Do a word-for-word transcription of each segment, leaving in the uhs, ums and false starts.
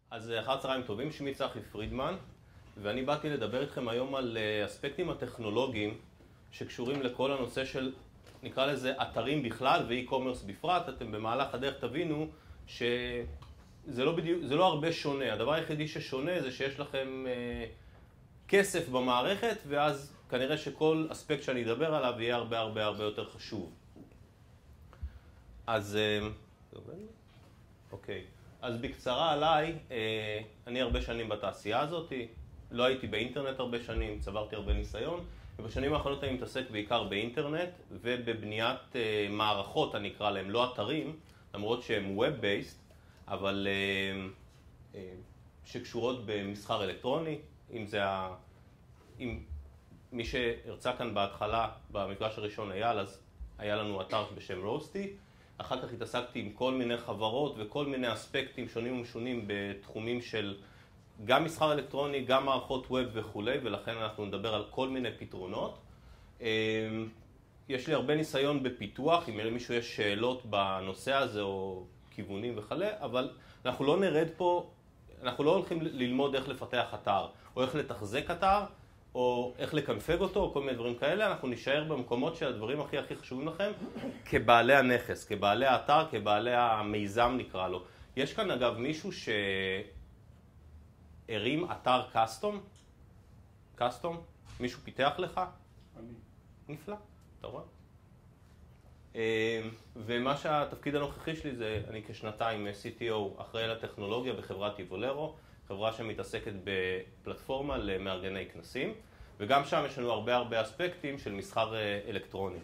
אז אחר צהריים טובים, שמי צחי פרידמן, ואני באתי לדבר איתכם היום על אספקטים הטכנולוגיים שקשורים לכל הנושא של, נקרא לזה, אתרים בכלל ואי-קומרס בפרט. אתם במהלך הדרך תבינו שזה לא בדיוק, זה לא הרבה שונה. הדבר היחידי ששונה זה שיש לכם אה, כסף במערכת, ואז כנראה שכל אספקט שאני אדבר עליו יהיה הרבה הרבה הרבה יותר חשוב. אז, אה, אוקיי. אז בקצרה עליי, אני הרבה שנים בתעשייה הזאת, לא הייתי באינטרנט הרבה שנים, צברתי הרבה ניסיון, ובשנים האחרונות אני מתעסק בעיקר באינטרנט ובבניית מערכות, אני אקרא להם, לא אתרים, למרות שהם Web-based, אבל שקשורות במסחר אלקטרוני, אם זה ה... אם מי שהרצה כאן בהתחלה, במפגש הראשון אייל, אז היה לנו אתר בשם רוסטי, אחר כך התעסקתי עם כל מיני חברות וכל מיני אספקטים שונים ומשונים בתחומים של גם מסחר אלקטרוני, גם מערכות ווב וכולי, ולכן אנחנו נדבר על כל מיני פתרונות. יש לי הרבה ניסיון בפיתוח, אם למישהו יש שאלות בנושא הזה או כיוונים וכולי, אבל אנחנו לא נרד פה, אנחנו לא הולכים ללמוד איך לפתח אתר, או איך לתחזק אתר, או איך לקנפג אותו, או כל מיני דברים כאלה. אנחנו נשאר במקומות שהדברים הכי הכי חשובים לכם, כבעלי הנכס, כבעלי האתר, כבעלי המיזם נקרא לו. יש כאן אגב מישהו שהרים אתר קאסטום? קאסטום? מישהו פיתח לך? אני. נפלא, אתה רואה? ומה שהתפקיד הנוכחי שלי זה, אני כשנתיים סי טי או אחראי לטכנולוגיה בחברת איבולרו, חברה שמתעסקת בפלטפורמה למארגני כנסים, וגם שם יש לנו הרבה הרבה אספקטים של מסחר אלקטרוני.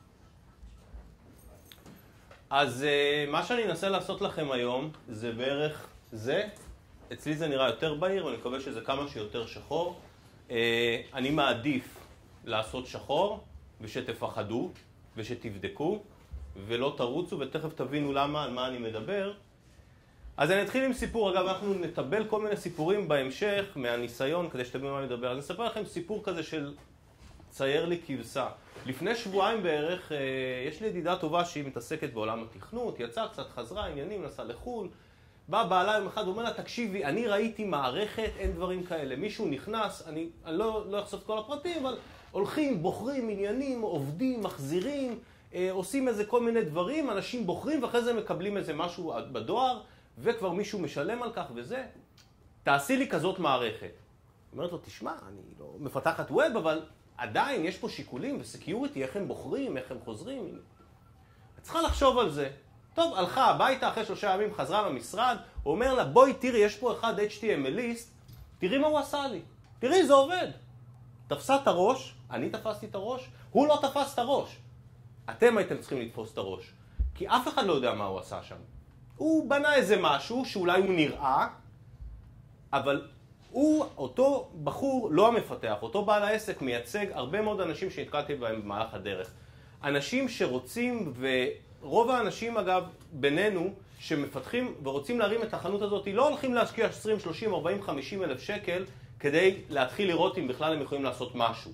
אז מה שאני אנסה לעשות לכם היום זה בערך זה. אצלי זה נראה יותר בהיר, ואני מקווה שזה כמה שיותר שחור. אני מעדיף לעשות שחור, ושתפחדו, ושתבדקו, ולא תרוצו, ותכף תבינו למה, על מה אני מדבר. אז אני אתחיל עם סיפור. אגב, אנחנו נטבל כל מיני סיפורים בהמשך מהניסיון כדי שתבינו מה לדבר. אז אני אספר לכם סיפור כזה של צייר לי כבשה. לפני שבועיים בערך, יש לי ידידה טובה שהיא מתעסקת בעולם התכנות, יצאה קצת, חזרה, עניינים, נסעה לחול. בא בעלה יום אחד ואומר לה, תקשיבי, אני ראיתי מערכת, אין דברים כאלה. מישהו נכנס, אני, אני לא, לא אחשוף את כל הפרטים, אבל הולכים, בוחרים, עניינים, עובדים, מחזירים, עושים איזה כל מיני דברים, אנשים בוחרים ואחרי זה מקבלים איזה משהו בדואר, וכבר מישהו משלם על כך וזה. תעשי לי כזאת מערכת. אומרת לו, תשמע, אני לא מפתחת ווב, אבל עדיין יש פה שיקולים וסקיוריטי, איך הם בוחרים, איך הם חוזרים. את צריכה לחשוב על זה. טוב, הלכה הביתה, אחרי שלושה ימים חזרה למשרד, הוא אומר לה, בואי תראי, יש פה אחד אייץ' טי אם אל-איסט, תראי מה הוא עשה לי. תראי, זה עובד. תפסה את הראש, אני תפסתי את הראש, הוא לא תפס את הראש. אתם הייתם צריכים לתפוס את הראש, כי אף אחד לא יודע מה הוא עשה שם. הוא בנה איזה משהו שאולי הוא נראה, אבל הוא, אותו בחור לא המפתח, אותו בעל העסק מייצג הרבה מאוד אנשים שנתקלתי בהם במהלך הדרך. אנשים שרוצים, ורוב האנשים אגב בינינו שמפתחים ורוצים להרים את החנות הזאת, לא הולכים להשקיע עשרים, שלושים, ארבעים, חמישים אלף שקל כדי להתחיל לראות אם בכלל הם יכולים לעשות משהו.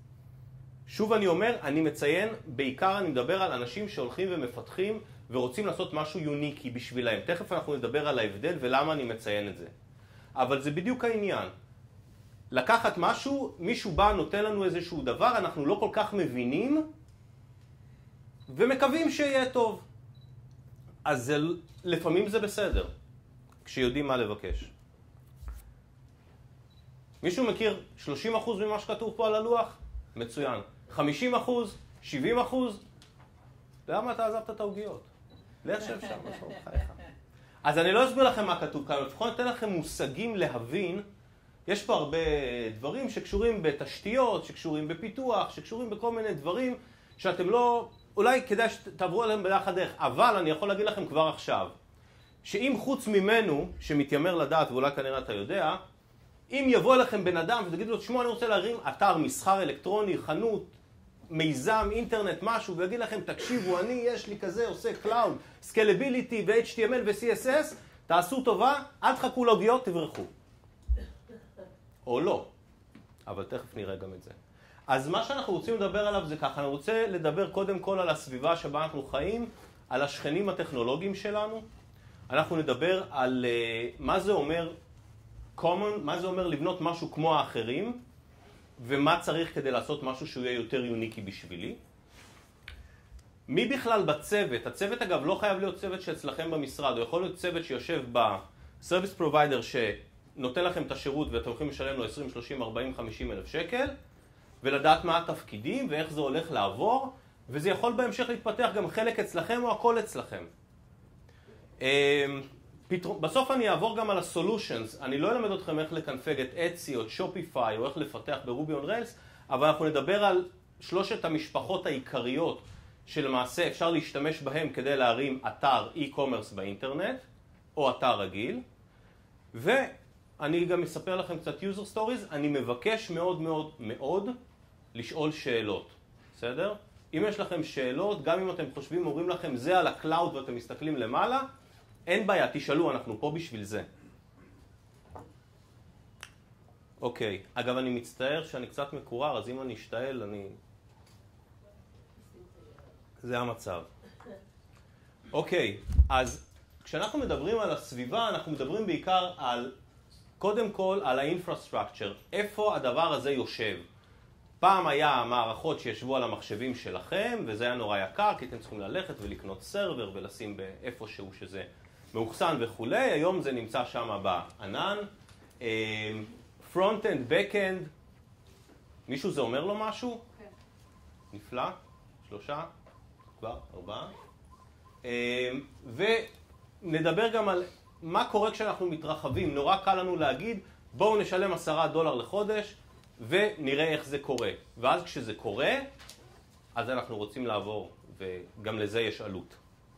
שוב אני אומר, אני מציין, בעיקר אני מדבר על אנשים שהולכים ומפתחים ורוצים לעשות משהו יוניקי בשבילהם. תכף אנחנו נדבר על ההבדל ולמה אני מציין את זה. אבל זה בדיוק העניין. לקחת משהו, מישהו בא, נותן לנו איזשהו דבר, אנחנו לא כל כך מבינים, ומקווים שיהיה טוב. אז זה, לפעמים זה בסדר, כשיודעים מה לבקש. מישהו מכיר שלושים אחוז ממה שכתוב פה על הלוח? מצוין. חמישים אחוז? שבעים אחוז? למה אתה עזבת את העוגיות? לך שב שם, משהו, חייך. אז אני לא אסביר לכם מה כתוב כאן, לפחות אתן לכם מושגים להבין. יש פה הרבה דברים שקשורים בתשתיות, שקשורים בפיתוח, שקשורים בכל מיני דברים שאתם לא, אולי כדאי שתעברו עליהם בדרך הדרך, אבל אני יכול להגיד לכם כבר עכשיו, שאם חוץ ממנו, שמתיימר לדעת, ואולי כנראה אתה יודע, אם יבוא אליכם בן אדם ותגידו לו, תשמעו, אני רוצה להרים אתר, מסחר אלקטרוני, חנות, מיזם, אינטרנט, משהו, ויגיד לכם, תקשיבו, אני, יש לי כזה, עושה קלאוד, סקלביליטי ו-אייץ' טי אם אל ו-סי אס אס, תעשו טובה, אל תחכו לעוגיות, תברחו. או לא, אבל תכף נראה גם את זה. אז מה שאנחנו רוצים לדבר עליו זה ככה, אני רוצה לדבר קודם כל על הסביבה שבה אנחנו חיים, על השכנים הטכנולוגיים שלנו, אנחנו נדבר על uh, מה זה אומר common, מה זה אומר לבנות משהו כמו האחרים, ומה צריך כדי לעשות משהו שהוא יהיה יותר יוניקי בשבילי. מי בכלל בצוות? הצוות אגב לא חייב להיות צוות שאצלכם במשרד, הוא יכול להיות צוות שיושב בסרוויס פרוביידר שנותן לכם את השירות ואתם יכולים לשלם לו עשרים, שלושים, ארבעים, חמישים אלף שקל, ולדעת מה התפקידים ואיך זה הולך לעבור, וזה יכול בהמשך להתפתח גם חלק אצלכם או הכל אצלכם. בסוף אני אעבור גם על ה-solutions, אני לא אלמד אתכם איך לקנפג את אצי או שופיפיי או איך לפתח ברובי און ריילס, אבל אנחנו נדבר על שלושת המשפחות העיקריות שלמעשה אפשר להשתמש בהם כדי להרים אתר e-commerce באינטרנט או אתר רגיל, ואני גם אספר לכם קצת user stories. אני מבקש מאוד מאוד מאוד לשאול שאלות, בסדר? אם יש לכם שאלות, גם אם אתם חושבים, אומרים לכם זה על הקלאוד ואתם מסתכלים למעלה, אין בעיה, תשאלו, אנחנו פה בשביל זה. אוקיי, אגב אני מצטער שאני קצת מקורר, אז אם אני אשתעל, אני... זה המצב. אוקיי, אז כשאנחנו מדברים על הסביבה, אנחנו מדברים בעיקר על, קודם כל, על האינפרסטרקצ'ר. איפה הדבר הזה יושב? פעם היה מערכות שישבו על המחשבים שלכם, וזה היה נורא יקר, כי אתם צריכים ללכת ולקנות סרבר ולשים באיפשהו שזה מאוחסן וכולי. היום זה נמצא שם בענן. פרונט-אנד, בק-אנד, מישהו זה אומר לו משהו? כן. נפלא. שלושה, כבר, ארבעה. ונדבר גם על מה קורה כשאנחנו מתרחבים. נורא קל לנו להגיד, בואו נשלם עשרה דולר לחודש, ונראה איך זה קורה. ואז כשזה קורה, אז אנחנו רוצים לעבור, וגם לזה יש עלות.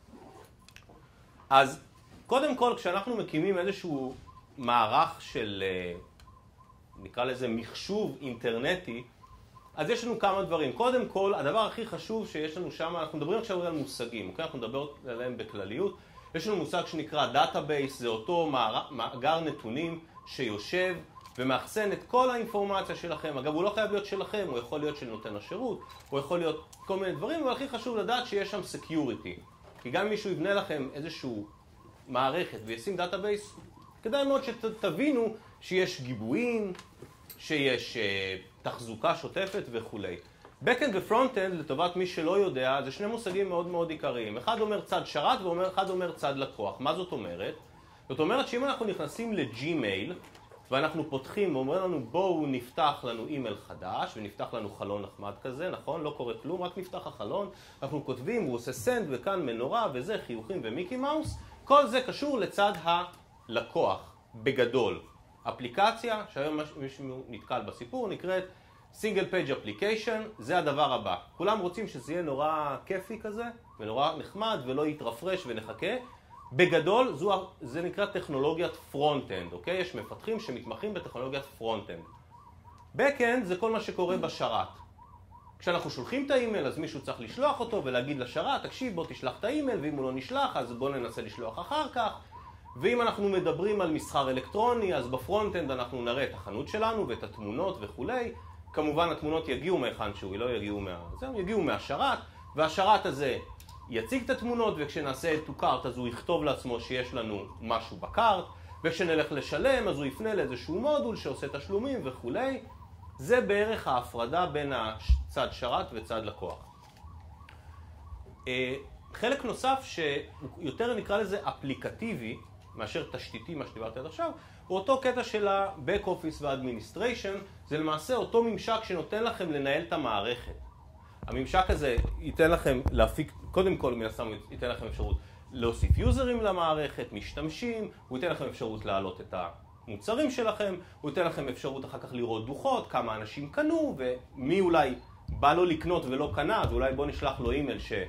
אז קודם כל, כשאנחנו מקימים איזשהו מערך של, נקרא לזה מחשוב אינטרנטי, אז יש לנו כמה דברים. קודם כל, הדבר הכי חשוב שיש לנו שם, אנחנו מדברים עכשיו על מושגים, אוקיי? אנחנו נדבר עליהם בכלליות. יש לנו מושג שנקרא דאטאבייס, זה אותו מאגר נתונים שיושב ומאחסן את כל האינפורמציה שלכם. אגב, הוא לא חייב להיות שלכם, הוא יכול להיות של נותן השירות, הוא יכול להיות כל מיני דברים, אבל הכי חשוב לדעת שיש שם security. כי גם אם מישהו יבנה לכם איזשהו מערכת וישים דאטאבייס, כדאי מאוד שתבינו שיש גיבויים, שיש uh, תחזוקה שוטפת וכולי. Backend ו-Frontend, לטובת מי שלא יודע, זה שני מושגים מאוד מאוד עיקריים. אחד אומר צד שרת ואחד אומר צד לקוח. מה זאת אומרת? זאת אומרת שאם אנחנו נכנסים לג'ימייל, ואנחנו פותחים ואומרים לנו בואו נפתח לנו אימייל חדש, ונפתח לנו חלון נחמד כזה, נכון? לא קורה כלום, רק נפתח החלון. אנחנו כותבים, הוא עושה סנד וכאן מנורה וזה, חיוכים ומיקי מאוס. כל זה קשור לצד הלקוח, בגדול. אפליקציה, שהיום מישהו נתקל בסיפור, נקראת Single Page Application, זה הדבר הבא. כולם רוצים שזה יהיה נורא כיפי כזה, ונורא נחמד, ולא יתרפרש ונחכה. בגדול, זו, זה נקרא טכנולוגיית פרונט-אנד, אוקיי? יש מפתחים שמתמחים בטכנולוגיית פרונט-אנד. Back-end זה כל מה שקורה בשרת. כשאנחנו שולחים את האימייל, אז מישהו צריך לשלוח אותו ולהגיד לשרת, תקשיב, בוא תשלח את האימייל, ואם הוא לא נשלח, אז בוא ננסה לשלוח אחר כך. ואם אנחנו מדברים על מסחר אלקטרוני, אז בפרונט-אנד אנחנו נראה את החנות שלנו ואת התמונות וכולי. כמובן, התמונות יגיעו מהיכן שהוא, לא יגיעו מה... זה, יגיעו מהשרת, והשרת הזה יציג את התמונות, וכשנעשה את קארט, אז הוא יכתוב לעצמו שיש לנו משהו בקארט, וכשנלך לשלם, אז הוא יפנה לאיזשהו מודול שעושה תשלומים וכולי. זה בערך ההפרדה בין הצד שרת וצד לקוח. חלק נוסף שיותר נקרא לזה אפליקטיבי, מאשר תשתיתי, מה שדיברתי עד עכשיו, הוא אותו קטע של ה-Back Office וה-Administration, זה למעשה אותו ממשק שנותן לכם לנהל את המערכת. הממשק הזה ייתן לכם להפיק, קודם כל מן הסתם ייתן לכם אפשרות להוסיף יוזרים למערכת, משתמשים, הוא ייתן לכם אפשרות להעלות את המוצרים שלכם, הוא ייתן לכם אפשרות אחר כך לראות דוחות, כמה אנשים קנו, ומי אולי בא לו לקנות ולא קנה, אז אולי בוא נשלח לו אימייל ש...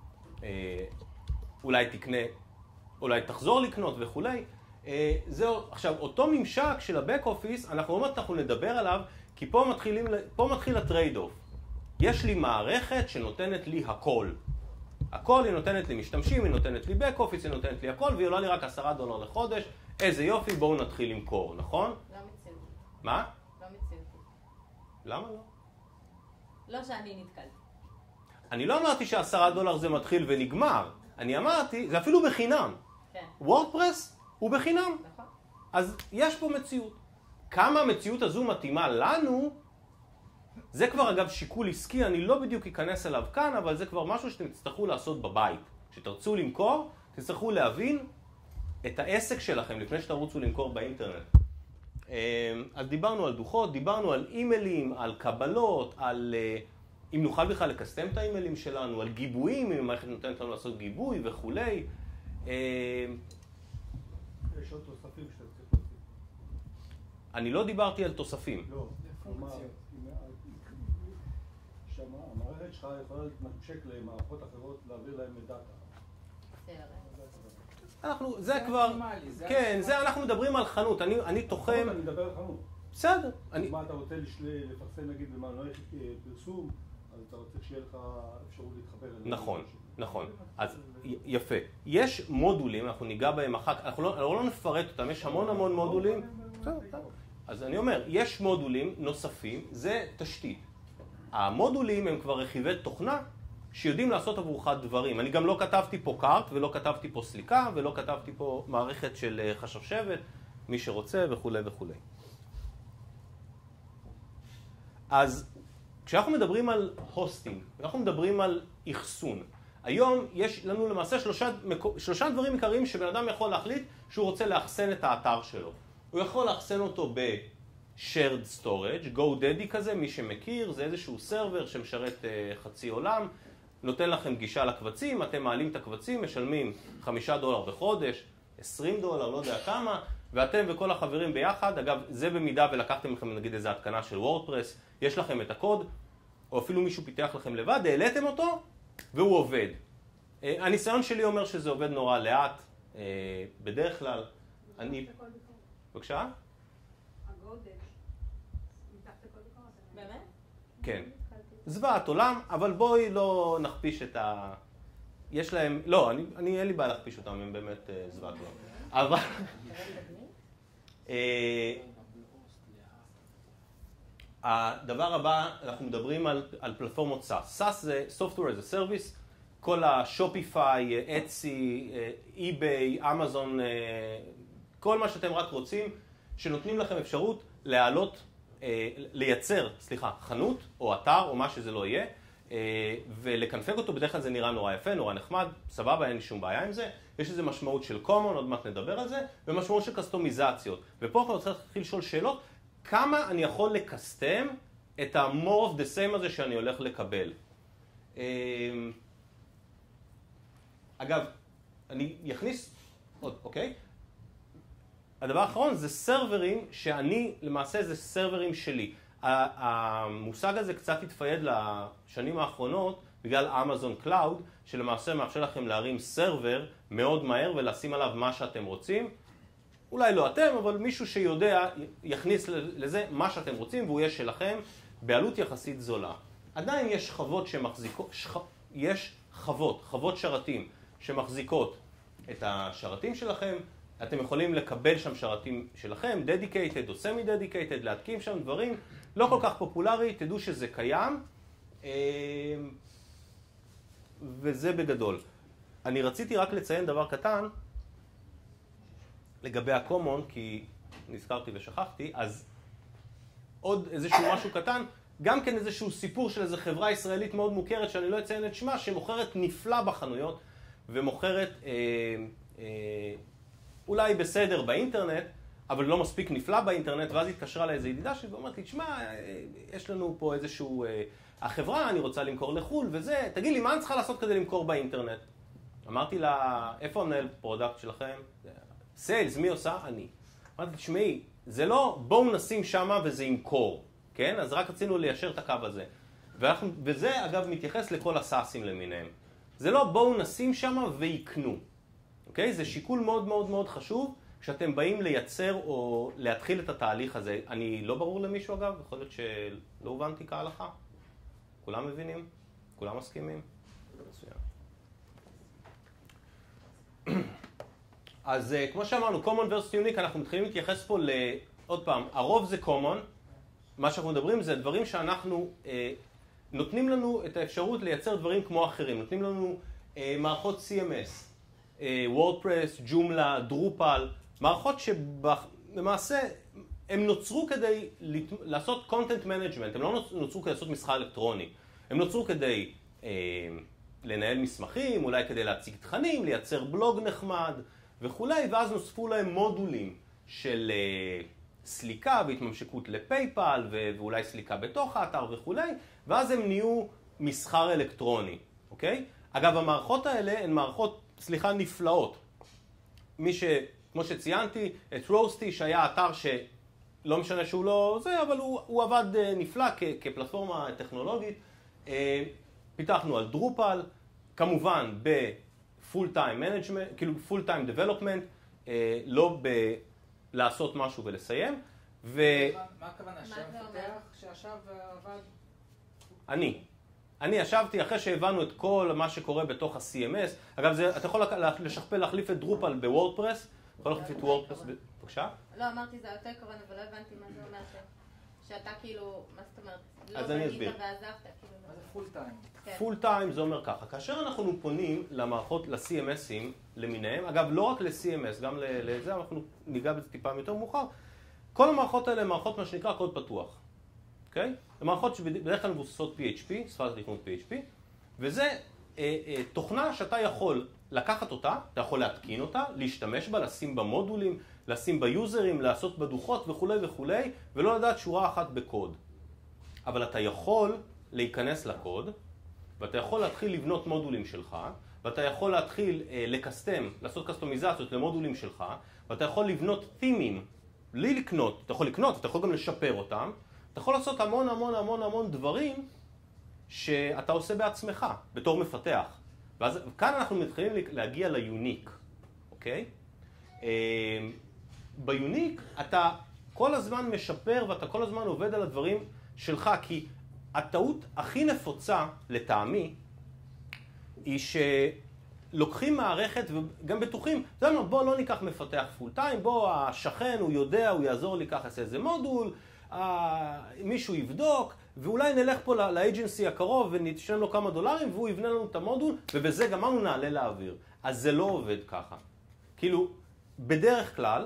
אולי תקנה, אולי תחזור לקנות וכולי. זהו, עכשיו, אותו ממשק של ה-Back Office, אנחנו אומרת, אנחנו נדבר עליו, כי פה, מתחילים, פה מתחיל הטרייד-אוף. יש לי מערכת שנותנת לי הכל. הכל היא נותנת לי משתמשים, היא נותנת לי Back Office, היא נותנת לי הכל, והיא עולה לי רק עשרה דולר לחודש. איזה יופי, בואו נתחיל למכור, נכון? לא מציאותי. מה? לא מציאותי. למה לא? לא שאני נתקלתי. אני לא אמרתי שעשרה דולר זה מתחיל ונגמר. אני אמרתי, זה אפילו בחינם. כן. וורדפרס הוא בחינם. נכון. אז יש פה מציאות. כמה המציאות הזו מתאימה לנו, זה כבר אגב שיקול עסקי, אני לא בדיוק אכנס אליו כאן, אבל זה כבר משהו שאתם תצטרכו לעשות בבית. כשתרצו למכור, תצטרכו להבין את העסק שלכם לפני שתרוצו למכור באינטרנט. אז דיברנו על דוחות, דיברנו על אימיילים, על קבלות, על אם נוכל בכלל לקסטם את האימיילים שלנו, על גיבויים, אם המערכת נותנת לנו לעשות גיבוי וכולי. יש עוד תוספים שאתה צריך להוסיף. אני לא דיברתי על תוספים. לא, כלומר, המערכת שלך יכולה להתנקשק למערכות אחרות, להעביר להם את דאטה. אנחנו, זה כבר, כן, זה אנחנו מדברים על חנות, אני, אני תוחם... אני מדבר על חנות. בסדר. מה אתה רוצה לפרסם, נגיד, במנועי פרסום, אז אתה רוצה שיהיה לך אפשרות להתחבר אליהם. נכון, נכון. אז יפה. יש מודולים, אנחנו ניגע בהם אחר כך, אנחנו לא, לא נפרט אותם, יש המון המון מודולים. אז אני אומר, יש מודולים נוספים, זה תשתית. המודולים הם כבר רכיבי תוכנה שיודעים לעשות עבורך דברים. אני גם לא כתבתי פה קארט ולא כתבתי פה סליקה ולא כתבתי פה מערכת של חשבשבת, מי שרוצה וכו' וכו'. אז כשאנחנו מדברים על הוסטינג, אנחנו מדברים על אחסון. היום יש לנו למעשה שלושה, שלושה דברים עיקריים שבן אדם יכול להחליט שהוא רוצה לאחסן את האתר שלו. הוא יכול לאחסן אותו ב-shared storage, GoDaddy כזה, מי שמכיר, זה איזשהו סרבר שמשרת uh, חצי עולם, נותן לכם גישה לקבצים, אתם מעלים את הקבצים, משלמים חמישה דולר בחודש, עשרים דולר, לא יודע כמה, ואתם וכל החברים ביחד, אגב, זה במידה ולקחתם לכם נגיד איזו התקנה של וורדפרס, יש לכם את הקוד, או אפילו מישהו פיתח לכם לבד, העליתם אותו, והוא עובד. Uh, הניסיון שלי אומר שזה עובד נורא לאט, uh, בדרך כלל, אני... בבקשה? הגודל, מתחת לכל דבר. באמת? כן. זוועת עולם, אבל בואי לא נכפיש את ה... יש להם... לא, אני, אני אין לי בעיה להכפיש אותם, הם באמת uh, זוועת עולם. אבל... uh, הדבר הבא, אנחנו מדברים על, על פלטפורמות סאס. סאס זה Software as a Service, כל השופיפיי, אצי, אי-ביי, אמזון, כל מה שאתם רק רוצים, שנותנים לכם אפשרות להעלות, לייצר, סליחה, חנות או אתר או מה שזה לא יהיה, ולקנפג אותו. בדרך כלל זה נראה נורא יפה, נורא נחמד, סבבה, אין לי שום בעיה עם זה. יש איזו משמעות של common, עוד מעט נדבר על זה, ומשמעות של קסטומיזציות. ופה אני רוצה להתחיל לשאול שאלות, כמה אני יכול לקסטם את ה-more of the same הזה שאני הולך לקבל. אגב, אני יכניס עוד, אוקיי? הדבר האחרון זה סרברים שאני, למעשה זה סרברים שלי. המושג הזה קצת התפייד לשנים האחרונות בגלל אמזון קלאוד, שלמעשה מאפשר לכם להרים סרבר מאוד מהר ולשים עליו מה שאתם רוצים. אולי לא אתם, אבל מישהו שיודע יכניס לזה מה שאתם רוצים והוא יהיה שלכם בעלות יחסית זולה. עדיין יש חוות שמחזיקות, שח... יש חוות, חוות שרתים שמחזיקות את השרתים שלכם. אתם יכולים לקבל שם שרתים שלכם, dedicated או semi-dedicated, להתקים שם דברים, לא כל כך פופולרי, תדעו שזה קיים, וזה בגדול. אני רציתי רק לציין דבר קטן, לגבי הקומון, כי נזכרתי ושכחתי, אז עוד איזשהו משהו קטן, גם כן איזשהו סיפור של איזו חברה ישראלית מאוד מוכרת, שאני לא אציין את שמה, שמוכרת נפלא בחנויות, ומוכרת אה, אה, אולי בסדר באינטרנט, אבל לא מספיק נפלא באינטרנט, ואז התקשרה לאיזו ידידה שלי ואומרת לי, תשמע, יש לנו פה איזשהו, אה, החברה, אני רוצה למכור לחול וזה, תגיד לי, מה אני צריכה לעשות כדי למכור באינטרנט? אמרתי לה, איפה המנהל פרודקט שלכם? סיילס, מי עושה? אני. אמרתי, תשמעי, זה לא בואו נשים שמה וזה ימכור, כן? אז רק רצינו ליישר את הקו הזה. ואנחנו, וזה אגב מתייחס לכל הסאסים למיניהם. זה לא בואו נשים שמה ויקנו. אוקיי? זה שיקול מאוד מאוד מאוד חשוב כשאתם באים לייצר או להתחיל את התהליך הזה. אני לא ברור למישהו אגב, יכול להיות שלא הובנתי כהלכה. כולם מבינים? כולם מסכימים? מצוין. אז כמו שאמרנו, common versus unique, אנחנו מתחילים להתייחס פה לעוד פעם, הרוב זה common, מה שאנחנו מדברים זה דברים שאנחנו, אה, נותנים לנו את האפשרות לייצר דברים כמו אחרים, נותנים לנו אה, מערכות סי אם אס, וורדפרס, ג'ומלה, דרופל, מערכות שבמעשה הם נוצרו כדי לעשות content management, הם לא נוצרו כדי לעשות מסחר אלקטרוני, הם נוצרו כדי אה, לנהל מסמכים, אולי כדי להציג תכנים, לייצר בלוג נחמד וכולי, ואז נוספו להם מודולים של אה, סליקה והתממשקות לפייפל ואולי סליקה בתוך האתר וכולי, ואז הם נהיו מסחר אלקטרוני, אוקיי? אגב, המערכות האלה הן מערכות, סליחה, נפלאות. מי ש, כמו שציינתי, את רוסטי, שהיה אתר שלא משנה שהוא לא זה, אבל הוא, הוא עבד נפלא כ, כפלטפורמה טכנולוגית. פיתחנו על דרופל, כמובן בפול טיים מנג'מנט, כאילו פול טיים דבלופמנט, לא בלעשות משהו ולסיים. ו... מה הכוונה? שם פתח שעכשיו עבד? אני. אני ישבתי אחרי שהבנו את כל מה שקורה בתוך ה-סי אם אס. אגב, זה, אתה יכול לשכפל, להחליף את דרופל בוורדפרס. אתה יכול להחליף את וורדפרס, בבקשה? לא, אמרתי זה יותר קרוב, אבל לא הבנתי מה זה אומר שאתה כאילו, מה זאת אומרת? אז אני אסביר. לא בנית ועזבת, כאילו. מה זה פול טיים? פול טיים זה אומר ככה, כאשר אנחנו פונים למערכות, ל-סי אם אסים למיניהם, אגב, לא רק ל-סי אם אס, גם לזה, אנחנו ניגע בזה טיפה יותר מאוחר, כל המערכות האלה הן מערכות מה שנקרא קוד פתוח. אוקיי? זה מערכות שבדרך כלל מבוססות פי אייץ' פי, שפת תכנות פי אייץ' פי, וזה אה, אה, תוכנה שאתה יכול לקחת אותה, אתה יכול להתקין אותה, להשתמש בה, לשים בה מודולים, לשים בה יוזרים, לעשות בה דוחות וכולי וכולי, ולא לדעת שורה אחת בקוד. אבל אתה יכול להיכנס לקוד, ואתה יכול להתחיל לבנות מודולים שלך, ואתה יכול להתחיל אה, לקסטם, לעשות קסטומיזציות למודולים שלך, ואתה יכול לבנות תימים, בלי לקנות, אתה יכול לקנות, אתה יכול גם לשפר אותם, אתה יכול לעשות המון המון המון המון דברים שאתה עושה בעצמך, בתור מפתח. ואז כאן אנחנו מתחילים להגיע ליוניק, אוקיי? ביוניק אתה כל הזמן משפר ואתה כל הזמן עובד על הדברים שלך, כי הטעות הכי נפוצה לטעמי היא שלוקחים מערכת וגם בטוחים, אתה יודע מה, בוא לא ניקח מפתח פול טיים, בוא השכן הוא יודע, הוא יעזור לי ככה, עושה איזה מודול, מישהו יבדוק, ואולי נלך פה לאג'נסי הקרוב ונשלם לו כמה דולרים והוא יבנה לנו את המודול, ובזה גמרנו נעלה לאוויר. אז זה לא עובד ככה. כאילו, בדרך כלל,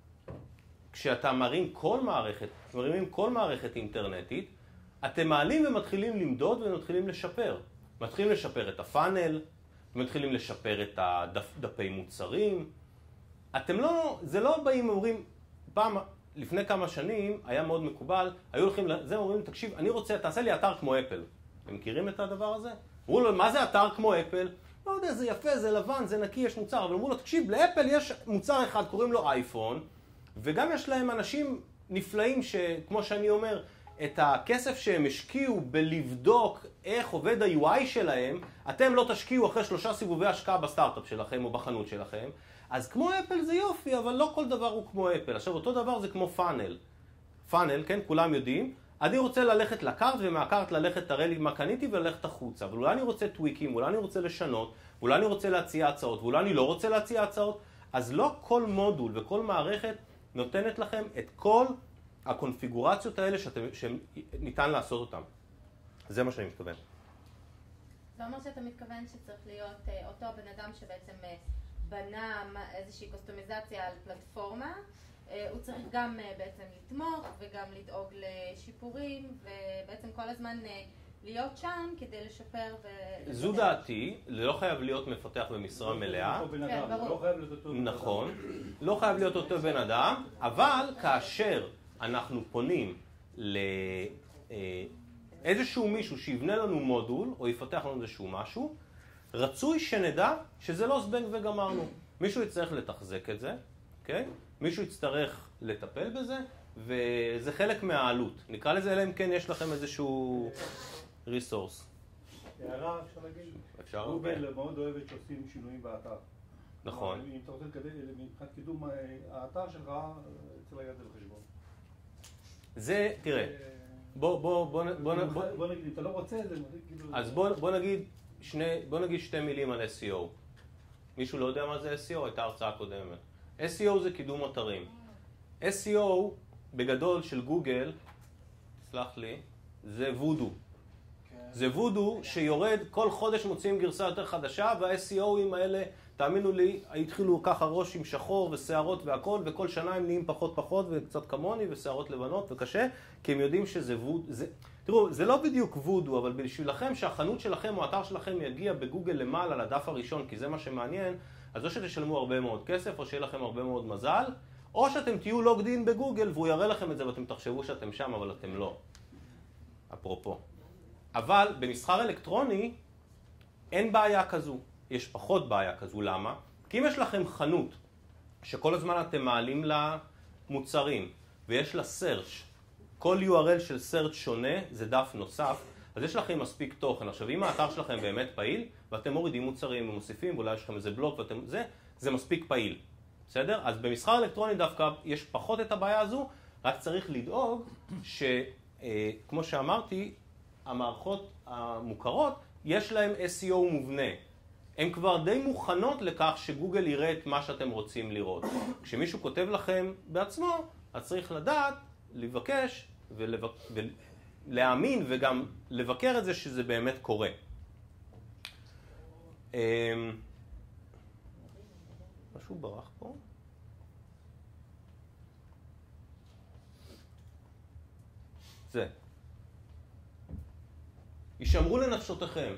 כשאתה מרים כל מערכת, מרימים כל מערכת אינטרנטית, אתם מעלים ומתחילים למדוד ומתחילים לשפר. מתחילים לשפר את הפאנל, מתחילים לשפר את הדפי מוצרים. אתם לא, זה לא באים ואומרים, פעם, לפני כמה שנים היה מאוד מקובל, היו הולכים לזה ואומרים, תקשיב, אני רוצה, תעשה לי אתר כמו אפל. אתם מכירים את הדבר הזה? אמרו לו, מה זה אתר כמו אפל? לא יודע, זה יפה, זה לבן, זה נקי, יש מוצר. אבל אמרו לו, תקשיב, לאפל יש מוצר אחד, קוראים לו אייפון, וגם יש להם אנשים נפלאים שכמו שאני אומר, את הכסף שהם השקיעו בלבדוק איך עובד ה-יו איי שלהם, אתם לא תשקיעו אחרי שלושה סיבובי השקעה בסטארט-אפ שלכם או בחנות שלכם. אז כמו אפל זה יופי, אבל לא כל דבר הוא כמו אפל. עכשיו, אותו דבר זה כמו פאנל. פאנל, כן, כולם יודעים. אני רוצה ללכת לקארט ומהקארט ללכת תראה לי מה קניתי וללכת החוצה. אבל אולי אני רוצה טוויקים, אולי אני רוצה לשנות, אולי אני רוצה להציע הצעות, ואולי אני לא רוצה להציע הצעות. אז לא כל מודול וכל מערכת נותנת לכם את כל הקונפיגורציות האלה שאתם, שניתן לעשות אותם. זה מה שאני מתכוון. זה אומר שאתה מתכוון שצריך להיות אותו בן אדם שבעצם בנה איזושהי קוסטומיזציה על פלטפורמה, הוא צריך גם בעצם לתמוך וגם לדאוג לשיפורים, ובעצם כל הזמן להיות שם כדי לשפר ו... זו דעתי, לא חייב להיות מפתח במשרה מלאה. נכון, לא חייב להיות אותו בן אדם, אבל כאשר אנחנו פונים לאיזשהו מישהו שיבנה לנו מודול או יפתח לנו איזשהו משהו, רצוי שנדע שזה לא זבנג וגמרנו. מישהו יצטרך לתחזק את זה, אוקיי? מישהו יצטרך לטפל בזה, וזה חלק מהעלות. נקרא לזה, אלא אם כן יש לכם איזשהו ריסורס. הערה, אפשר להגיד? אפשר? גוגל מאוד אוהבת שעושים שינויים באתר. נכון. אם אתה רוצה מבחינת קידום האתר שלך, צריך להגיד את זה בחשבון. זה, תראה, בוא, בוא, בוא, בוא, בוא, בוא נגיד, אם אתה לא רוצה, זה כאילו... אז בוא, בוא נגיד שני, בוא נגיד שתי מילים על אס אי או. מישהו לא יודע מה זה אס אי או? הייתה הרצאה קודמת. אס אי או זה קידום אתרים. אס אי או בגדול של גוגל, סלח לי, זה וודו. כן. זה וודו שיורד, כל חודש מוצאים גרסה יותר חדשה, וה-אס אי או-ים האלה, תאמינו לי, התחילו ככה ראש עם שחור ושערות והכל, וכל שנה הם נהיים פחות פחות, וקצת כמוני, ושערות לבנות, וקשה, כי הם יודעים שזה וודו, זה... תראו, זה לא בדיוק וודו, אבל בשבילכם שהחנות שלכם או האתר שלכם יגיע בגוגל למעלה לדף הראשון, כי זה מה שמעניין, אז או שתשלמו הרבה מאוד כסף, או שיהיה לכם הרבה מאוד מזל, או שאתם תהיו לוגד אין בגוגל, והוא יראה לכם את זה, ואתם תחשבו שאתם שם, אבל אתם לא. אפרופו. אבל במסחר אלקטרוני אין בעיה כזו. יש פחות בעיה כזו. למה? כי אם יש לכם חנות שכל הזמן אתם מעלים לה מוצרים, ויש לה search, כל יו אר אל של search שונה, זה דף נוסף, אז יש לכם מספיק תוכן. עכשיו, אם האתר שלכם באמת פעיל, ואתם מורידים מוצרים ומוסיפים, ואולי יש לכם איזה בלוק, ואתם... זה, זה מספיק פעיל. בסדר? אז במסחר אלקטרוני דווקא יש פחות את הבעיה הזו, רק צריך לדאוג שכמו שאמרתי, המערכות המוכרות, יש להם אס אי או מובנה. הן כבר די מוכנות לכך שגוגל יראה את מה שאתם רוצים לראות. כשמישהו כותב לכם בעצמו, אז צריך לדעת, לבקש ולבק... ולהאמין וגם לבקר את זה שזה באמת קורה. משהו ברח פה? זה. ישמרו לנפשותיכם.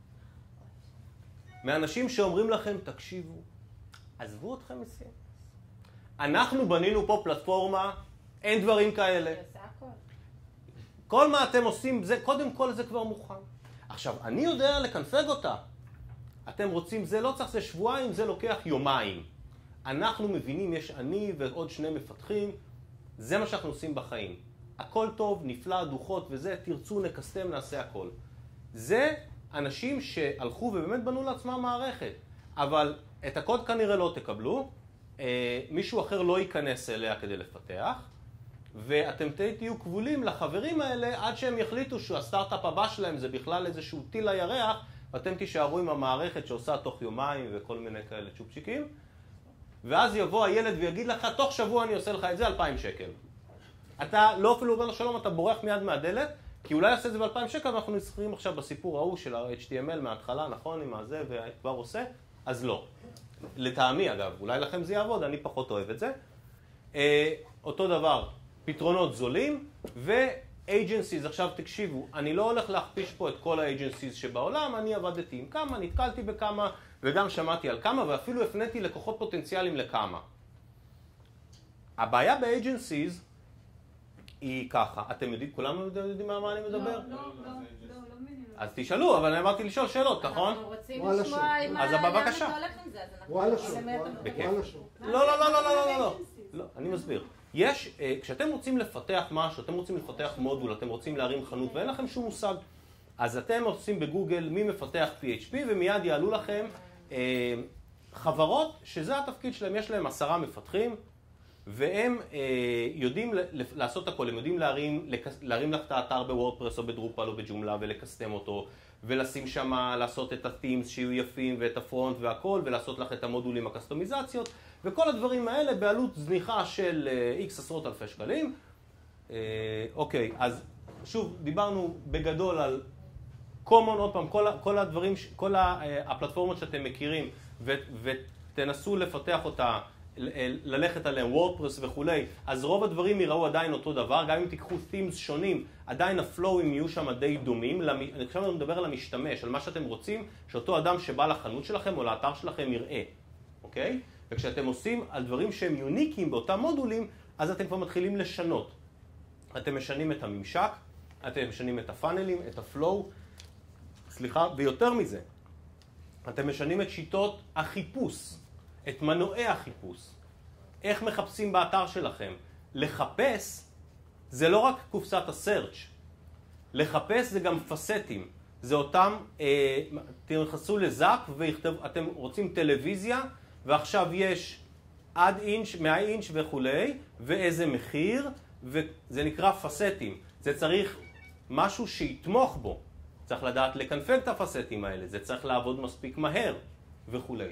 מאנשים שאומרים לכם, תקשיבו, עזבו אתכם מסים. אנחנו בנינו פה פלטפורמה, אין דברים כאלה. כל מה אתם עושים, זה, קודם כל זה כבר מוכן. עכשיו, אני יודע לקנפג אותה. אתם רוצים, זה לא צריך, זה שבועיים, זה לוקח יומיים. אנחנו מבינים, יש אני ועוד שני מפתחים, זה מה שאנחנו עושים בחיים. הכל טוב, נפלא, דוחות וזה, תרצו, נקסטם, נעשה הכל. זה אנשים שהלכו ובאמת בנו לעצמם מערכת, אבל את הקוד כנראה לא תקבלו, מישהו אחר לא ייכנס אליה כדי לפתח, ואתם תהיו כבולים לחברים האלה עד שהם יחליטו שהסטארט-אפ הבא שלהם זה בכלל איזשהו טיל לירח, ואתם תישארו עם המערכת שעושה תוך יומיים וכל מיני כאלה צ'ופצ'יקים, ואז יבוא הילד ויגיד לך, תוך שבוע אני עושה לך את זה אלפיים שקל. אתה לא אפילו אומר לו שלום, אתה בורח מיד מהדלת, כי אולי עושה את זה ב-אלפיים שקל, ואנחנו נזכרים עכשיו בסיפור ההוא של ה-אייץ' טי אם אל מההתחלה, נכון, עם הזה, וכבר עושה, אז לא. לטעמי אגב, אולי לכם זה יעבוד, אני פחות אוהב את זה. אה, אותו דבר, פתרונות זולים, ו-agencies, עכשיו תקשיבו, אני לא הולך להכפיש פה את כל ה-agencies שבעולם, אני עבדתי עם כמה, נתקלתי בכמה, וגם שמעתי על כמה, ואפילו הפניתי לקוחות פוטנציאליים לכמה. הבעיה ב-agencies, היא ככה, אתם יודעים, כולם יודעים מה אני מדבר? לא, לא, לא, לא, לא מבינים. אז תשאלו, אבל אני אמרתי לשאול שאלות, נכון? אנחנו רוצים לשמוע עם אז לאן בבקשה. אתה הולך עם זה, אז אנחנו... וואלה שוב, בכיף. וואלה שוב. לא, לא, לא, לא, לא, לא, לא, לא, אני מסביר. יש, כשאתם רוצים לפתח משהו, אתם רוצים לפתח מודול, אתם רוצים להרים חנות ואין לכם שום מושג, אז אתם עושים בגוגל מי מפתח פי אייץ' פי ומיד יעלו לכם חברות שזה התפקיד שלהם, יש להם עשרה מפתחים, והם אה, יודעים לעשות הכל, הם יודעים להרים, להרים לך את האתר בוורדפרס או בדרופל או בג'ומלה ולקסטם אותו, ולשים שם, לעשות את ה-themes שיהיו יפים ואת הפרונט והכל, ולעשות לך את המודולים הקסטומיזציות, וכל הדברים האלה בעלות זניחה של איקס אה, עשרות אלפי שקלים. אה, אוקיי, אז שוב, דיברנו בגדול על common, עוד פעם, כל, כל הדברים, כל הפלטפורמות שאתם מכירים, ו, ותנסו לפתח אותה, ללכת עליהם, וורדפרס וכולי, אז רוב הדברים יראו עדיין אותו דבר, גם אם תיקחו themes שונים, עדיין הפלואים יהיו שם די דומים. אני חושב שאני מדבר על המשתמש, על מה שאתם רוצים, שאותו אדם שבא לחנות שלכם או לאתר שלכם יראה, אוקיי? וכשאתם עושים על דברים שהם יוניקים באותם מודולים, אז אתם כבר מתחילים לשנות. אתם משנים את הממשק, אתם משנים את הפאנלים, את הפלואו, סליחה, ויותר מזה, אתם משנים את שיטות החיפוש, את מנועי החיפוש. איך מחפשים באתר שלכם? לחפש זה לא רק קופסת הסרצ'. לחפש זה גם פסטים. זה אותם, אה, תנכנסו לזאפ ואתם רוצים טלוויזיה, ועכשיו יש עד אינץ', מאה אינץ' וכולי, ואיזה מחיר, וזה נקרא פסטים. זה צריך משהו שיתמוך בו. צריך לדעת לקנפג את הפסטים האלה, זה צריך לעבוד מספיק מהר וכולי.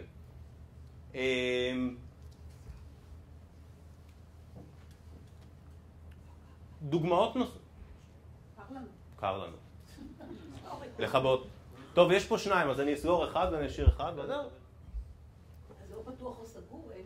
דוגמאות נוספות. קר לנו. קר לנו. לכבות. טוב, יש פה שניים, אז אני אסגור אחד ואני אשאיר אחד, וזהו. אז לא פתוח או סגור, אין...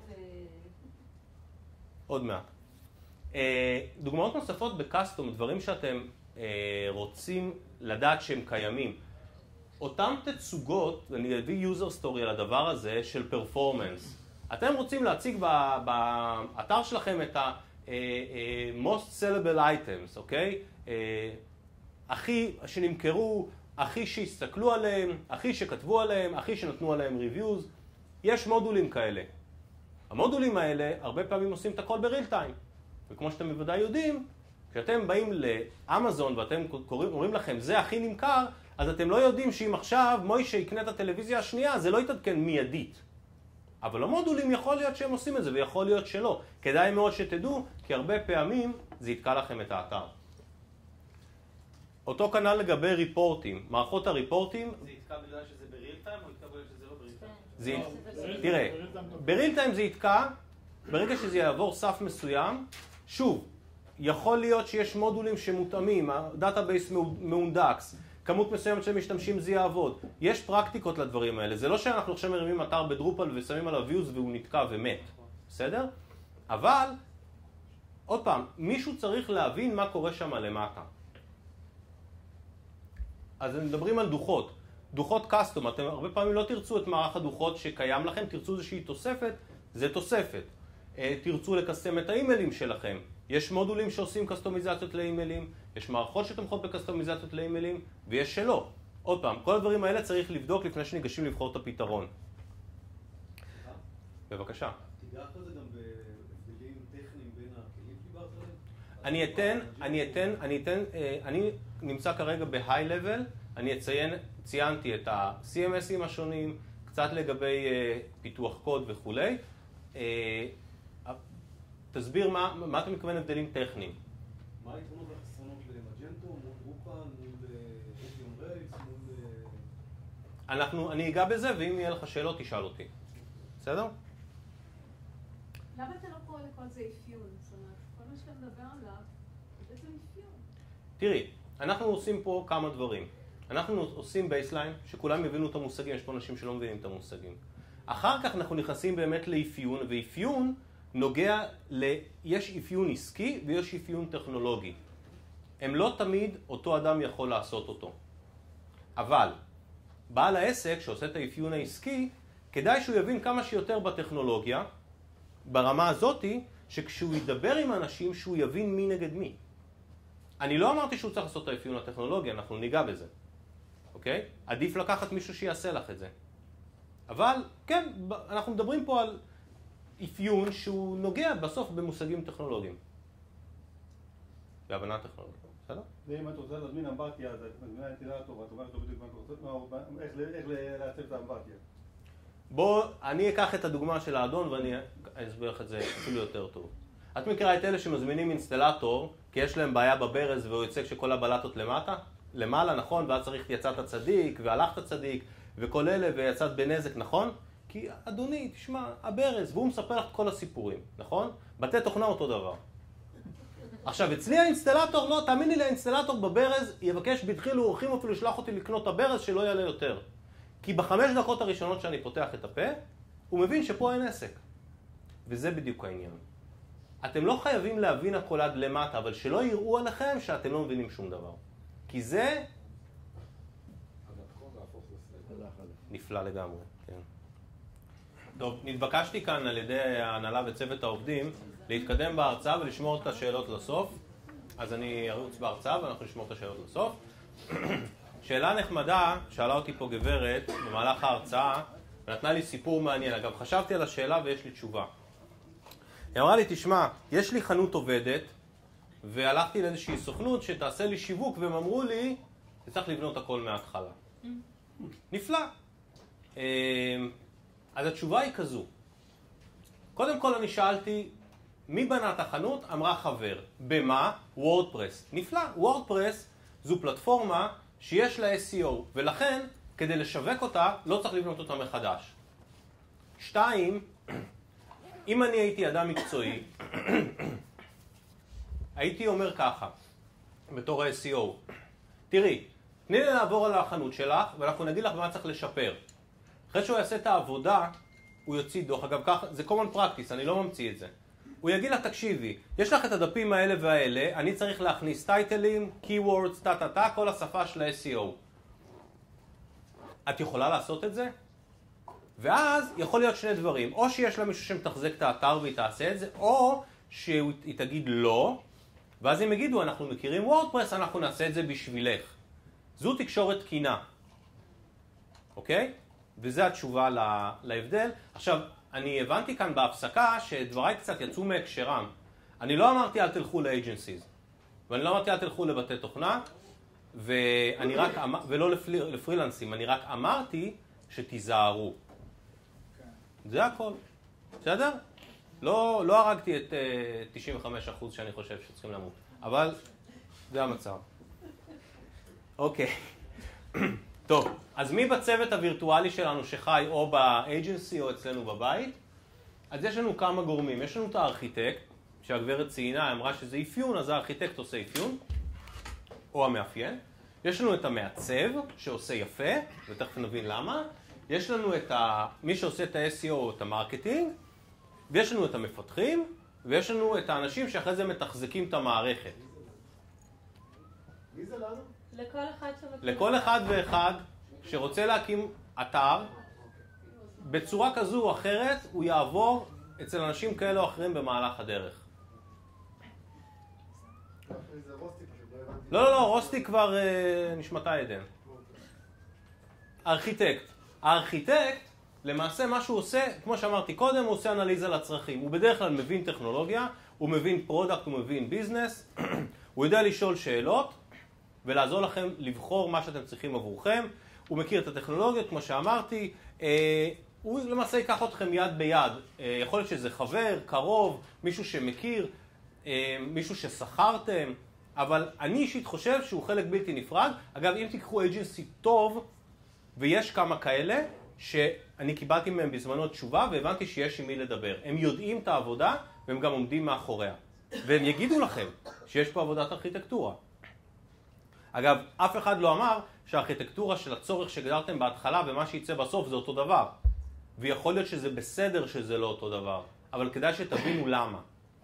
עוד מעט. דוגמאות נוספות בקאסטום, דברים שאתם רוצים לדעת שהם קיימים. אותם תצוגות, אני אביא user story על הדבר הזה, של פרפורמנס. אתם רוצים להציג באתר שלכם את ה-most sellable items, אוקיי? הכי שנמכרו, הכי שהסתכלו עליהם, הכי שכתבו עליהם, הכי שנתנו עליהם reviews. יש מודולים כאלה. המודולים האלה הרבה פעמים עושים את הכל בריל טיים. וכמו שאתם בוודאי יודעים, כשאתם באים לאמזון ואתם קוראים, אומרים לכם זה הכי נמכר, אז אתם לא יודעים שאם עכשיו מוישה יקנה את הטלוויזיה השנייה, זה לא יתעדכן מיידית. אבל המודולים יכול להיות שהם עושים את זה ויכול להיות שלא. כדאי מאוד שתדעו, כי הרבה פעמים זה יתקע לכם את האתר. אותו כנ"ל לגבי ריפורטים. מערכות הריפורטים... זה יתקע בגלל שזה בריל טיים או יתקע בגלל שזה לא בריל טיים? תראה, בריל טיים זה יתקע, ברגע שזה יעבור סף מסוים, שוב, יכול להיות שיש מודולים שמותאמים, הדאטאבייס מאונדקס, כמות מסוימת של משתמשים זה יעבוד. יש פרקטיקות לדברים האלה. זה לא שאנחנו עכשיו מרימים אתר בדרופל ושמים עליו views והוא נתקע ומת. בסדר? אבל, עוד פעם, מישהו צריך להבין מה קורה שם למטה. אז מדברים על דוחות. דוחות קאסטום. אתם הרבה פעמים לא תרצו את מערך הדוחות שקיים לכם, תרצו איזושהי תוספת, זה תוספת. תרצו לקסטם את האימיילים שלכם. יש מודולים שעושים קסטומיזציות לאימיילים, יש מערכות שתומכות בקסטומיזציות לאימיילים, ויש שלא. עוד פעם, כל הדברים האלה צריך לבדוק לפני שניגשים לבחור את הפתרון. בבקשה. תיגע אחרי זה גם בהבדלים טכניים בין הכלים שדיברת עליהם? אני אתן, אני אתן, אני אתן, אני נמצא כרגע בהיי לבל, אני אציין, ציינתי את ה-סי אם אסים השונים, קצת לגבי פיתוח קוד וכולי. תסביר מה, מה אתה מתכוון הבדלים טכניים. מה היתרונות והחסרונות למג'נטו, מול רוקה, מול אפיון רייס, מול... אנחנו, אני אגע בזה, ואם יהיה לך שאלות, תשאל אותי. בסדר? למה אתה לא קורא לכל זה אפיון? זאת אומרת, כל מה שאתה מדבר עליו, זה בעצם אפיון. תראי, אנחנו עושים פה כמה דברים. אנחנו עושים בייסליין, שכולם יבינו את המושגים, יש פה אנשים שלא מבינים את המושגים. אחר כך אנחנו נכנסים באמת לאפיון, ואפיון נוגע ל... יש אפיון עסקי ויש אפיון טכנולוגי. הם לא תמיד אותו אדם יכול לעשות אותו. אבל בעל העסק שעושה את האפיון העסקי, כדאי שהוא יבין כמה שיותר בטכנולוגיה, ברמה הזאתי, שכשהוא ידבר עם אנשים שהוא יבין מי נגד מי. אני לא אמרתי שהוא צריך לעשות את האפיון הטכנולוגי, אנחנו ניגע בזה. אוקיי? עדיף לקחת מישהו שיעשה לך את זה. אבל כן, אנחנו מדברים פה על אפיון שהוא נוגע בסוף במושגים טכנולוגיים. בהבנה טכנולוגית. בסדר? ואם את רוצה להזמין אמבטיה, אז את מזמינה אינטגרטור, ואת אומרת לו בדיוק מה אתה רוצה, איך לעצב את האמבטיה. בוא, אני אקח את הדוגמה של האדון ואני אסביר לך את זה אפילו יותר טוב. את מכירה את אלה שמזמינים אינסטלטור, כי יש להם בעיה בברז והוא יוצא כשכל הבלטות למטה? למעלה, נכון? ואז צריך יצאת צדיק והלכת צדיק וכל אלה ויצאת בנזק, נכון? כי אדוני, תשמע, הברז, והוא מספר לך את כל הסיפורים, נכון? בתי תוכנה אותו דבר. עכשיו, אצלי האינסטלטור, לא, תאמיני לי, האינסטלטור בברז יבקש בדחילו אורחים אפילו לשלח אותי לקנות את הברז שלא יעלה יותר. כי בחמש דקות הראשונות שאני פותח את הפה, הוא מבין שפה אין עסק. וזה בדיוק העניין. אתם לא חייבים להבין הכל עד למטה, אבל שלא יראו עליכם שאתם לא מבינים שום דבר. כי זה נפלא לגמרי. כן. טוב, נתבקשתי כאן על ידי ההנהלה וצוות העובדים להתקדם בהרצאה ולשמור את השאלות לסוף. אז אני ארוץ בהרצאה ואנחנו נשמור את השאלות לסוף. שאלה נחמדה, שאלה אותי פה גברת במהלך ההרצאה, ונתנה לי סיפור מעניין. אגב, חשבתי על השאלה ויש לי תשובה. היא אמרה לי, תשמע, יש לי חנות עובדת, והלכתי לאיזושהי סוכנות שתעשה לי שיווק, והם אמרו לי, צריך לבנות הכל מההתחלה. נפלא. אז התשובה היא כזו. קודם כל אני שאלתי, מי בנה את החנות? אמרה חבר. במה? וורדפרס. נפלא. וורדפרס זו פלטפורמה שיש לה אס אי או, ולכן, כדי לשווק אותה, לא צריך לבנות אותה מחדש. שתיים, אם אני הייתי אדם מקצועי, הייתי אומר ככה, בתור ה-אס אי או, תראי, תני לי לעבור על החנות שלך, ואנחנו נגיד לך מה צריך לשפר. אחרי שהוא יעשה את העבודה, הוא יוציא דוח. אגב, כך, זה common practice, אני לא ממציא את זה. הוא יגיד לה, תקשיבי, יש לך את הדפים האלה והאלה, אני צריך להכניס טייטלים, keywords, טה-טה-טה, כל השפה של ה-אס אי או. את יכולה לעשות את זה? ואז יכול להיות שני דברים, או שיש לה מישהו שמתחזק את האתר והיא תעשה את זה, או שהיא תגיד לא, ואז הם יגידו, אנחנו מכירים וורדפרס, אנחנו נעשה את זה בשבילך. זו תקשורת תקינה. אוקיי? וזו התשובה לה, להבדל. עכשיו, אני הבנתי כאן בהפסקה שדבריי קצת יצאו מהקשרם. אני לא אמרתי אל תלכו לאג'נסיז, ואני לא אמרתי אל תלכו לבתי תוכנה, ואני רק אמר, ולא לפריר, לפרילנסים, אני רק אמרתי שתיזהרו. זה הכל. בסדר? לא, לא הרגתי את uh, תשעים וחמישה אחוז שאני חושב שצריכים למות, אבל זה המצב. אוקיי. טוב, אז מי בצוות הווירטואלי שלנו שחי או באג'נסי או אצלנו בבית? אז יש לנו כמה גורמים. יש לנו את הארכיטקט, שהגברת ציינה, אמרה שזה אפיון, אז הארכיטקט עושה אפיון, או המאפיין. יש לנו את המעצב, שעושה יפה, ותכף נבין למה. יש לנו את ה... מי שעושה את ה-אס אי או או את המרקטינג, ויש לנו את המפתחים, ויש לנו את האנשים שאחרי זה מתחזקים את המערכת. מי זה לנו? לכל אחד שמתחיל. לכל אחד ואחד שרוצה להקים אתר, בצורה כזו או אחרת, הוא יעבור אצל אנשים כאלה או אחרים במהלך הדרך. לא, לא, לא, רוסטי כבר נשמתה עדן. ארכיטקט. הארכיטקט, למעשה מה שהוא עושה, כמו שאמרתי קודם, הוא עושה אנליזה לצרכים. הוא בדרך כלל מבין טכנולוגיה, הוא מבין פרודקט, הוא מבין ביזנס, הוא יודע לשאול שאלות ולעזור לכם לבחור מה שאתם צריכים עבורכם. הוא מכיר את הטכנולוגיות, כמו שאמרתי, הוא למעשה ייקח אתכם יד ביד. יכול להיות שזה חבר, קרוב, מישהו שמכיר, מישהו ששכרתם, אבל אני אישית חושב שהוא חלק בלתי נפרד. אגב, אם תיקחו אג'נסי טוב, ויש כמה כאלה, שאני קיבלתי מהם בזמנו תשובה, והבנתי שיש עם מי לדבר. הם יודעים את העבודה, והם גם עומדים מאחוריה. והם יגידו לכם שיש פה עבודת ארכיטקטורה. אגב, אף אחד לא אמר שהארכיטקטורה של הצורך שגדרתם בהתחלה ומה שיצא בסוף זה אותו דבר. ויכול להיות שזה בסדר שזה לא אותו דבר, אבל כדאי שתבינו למה.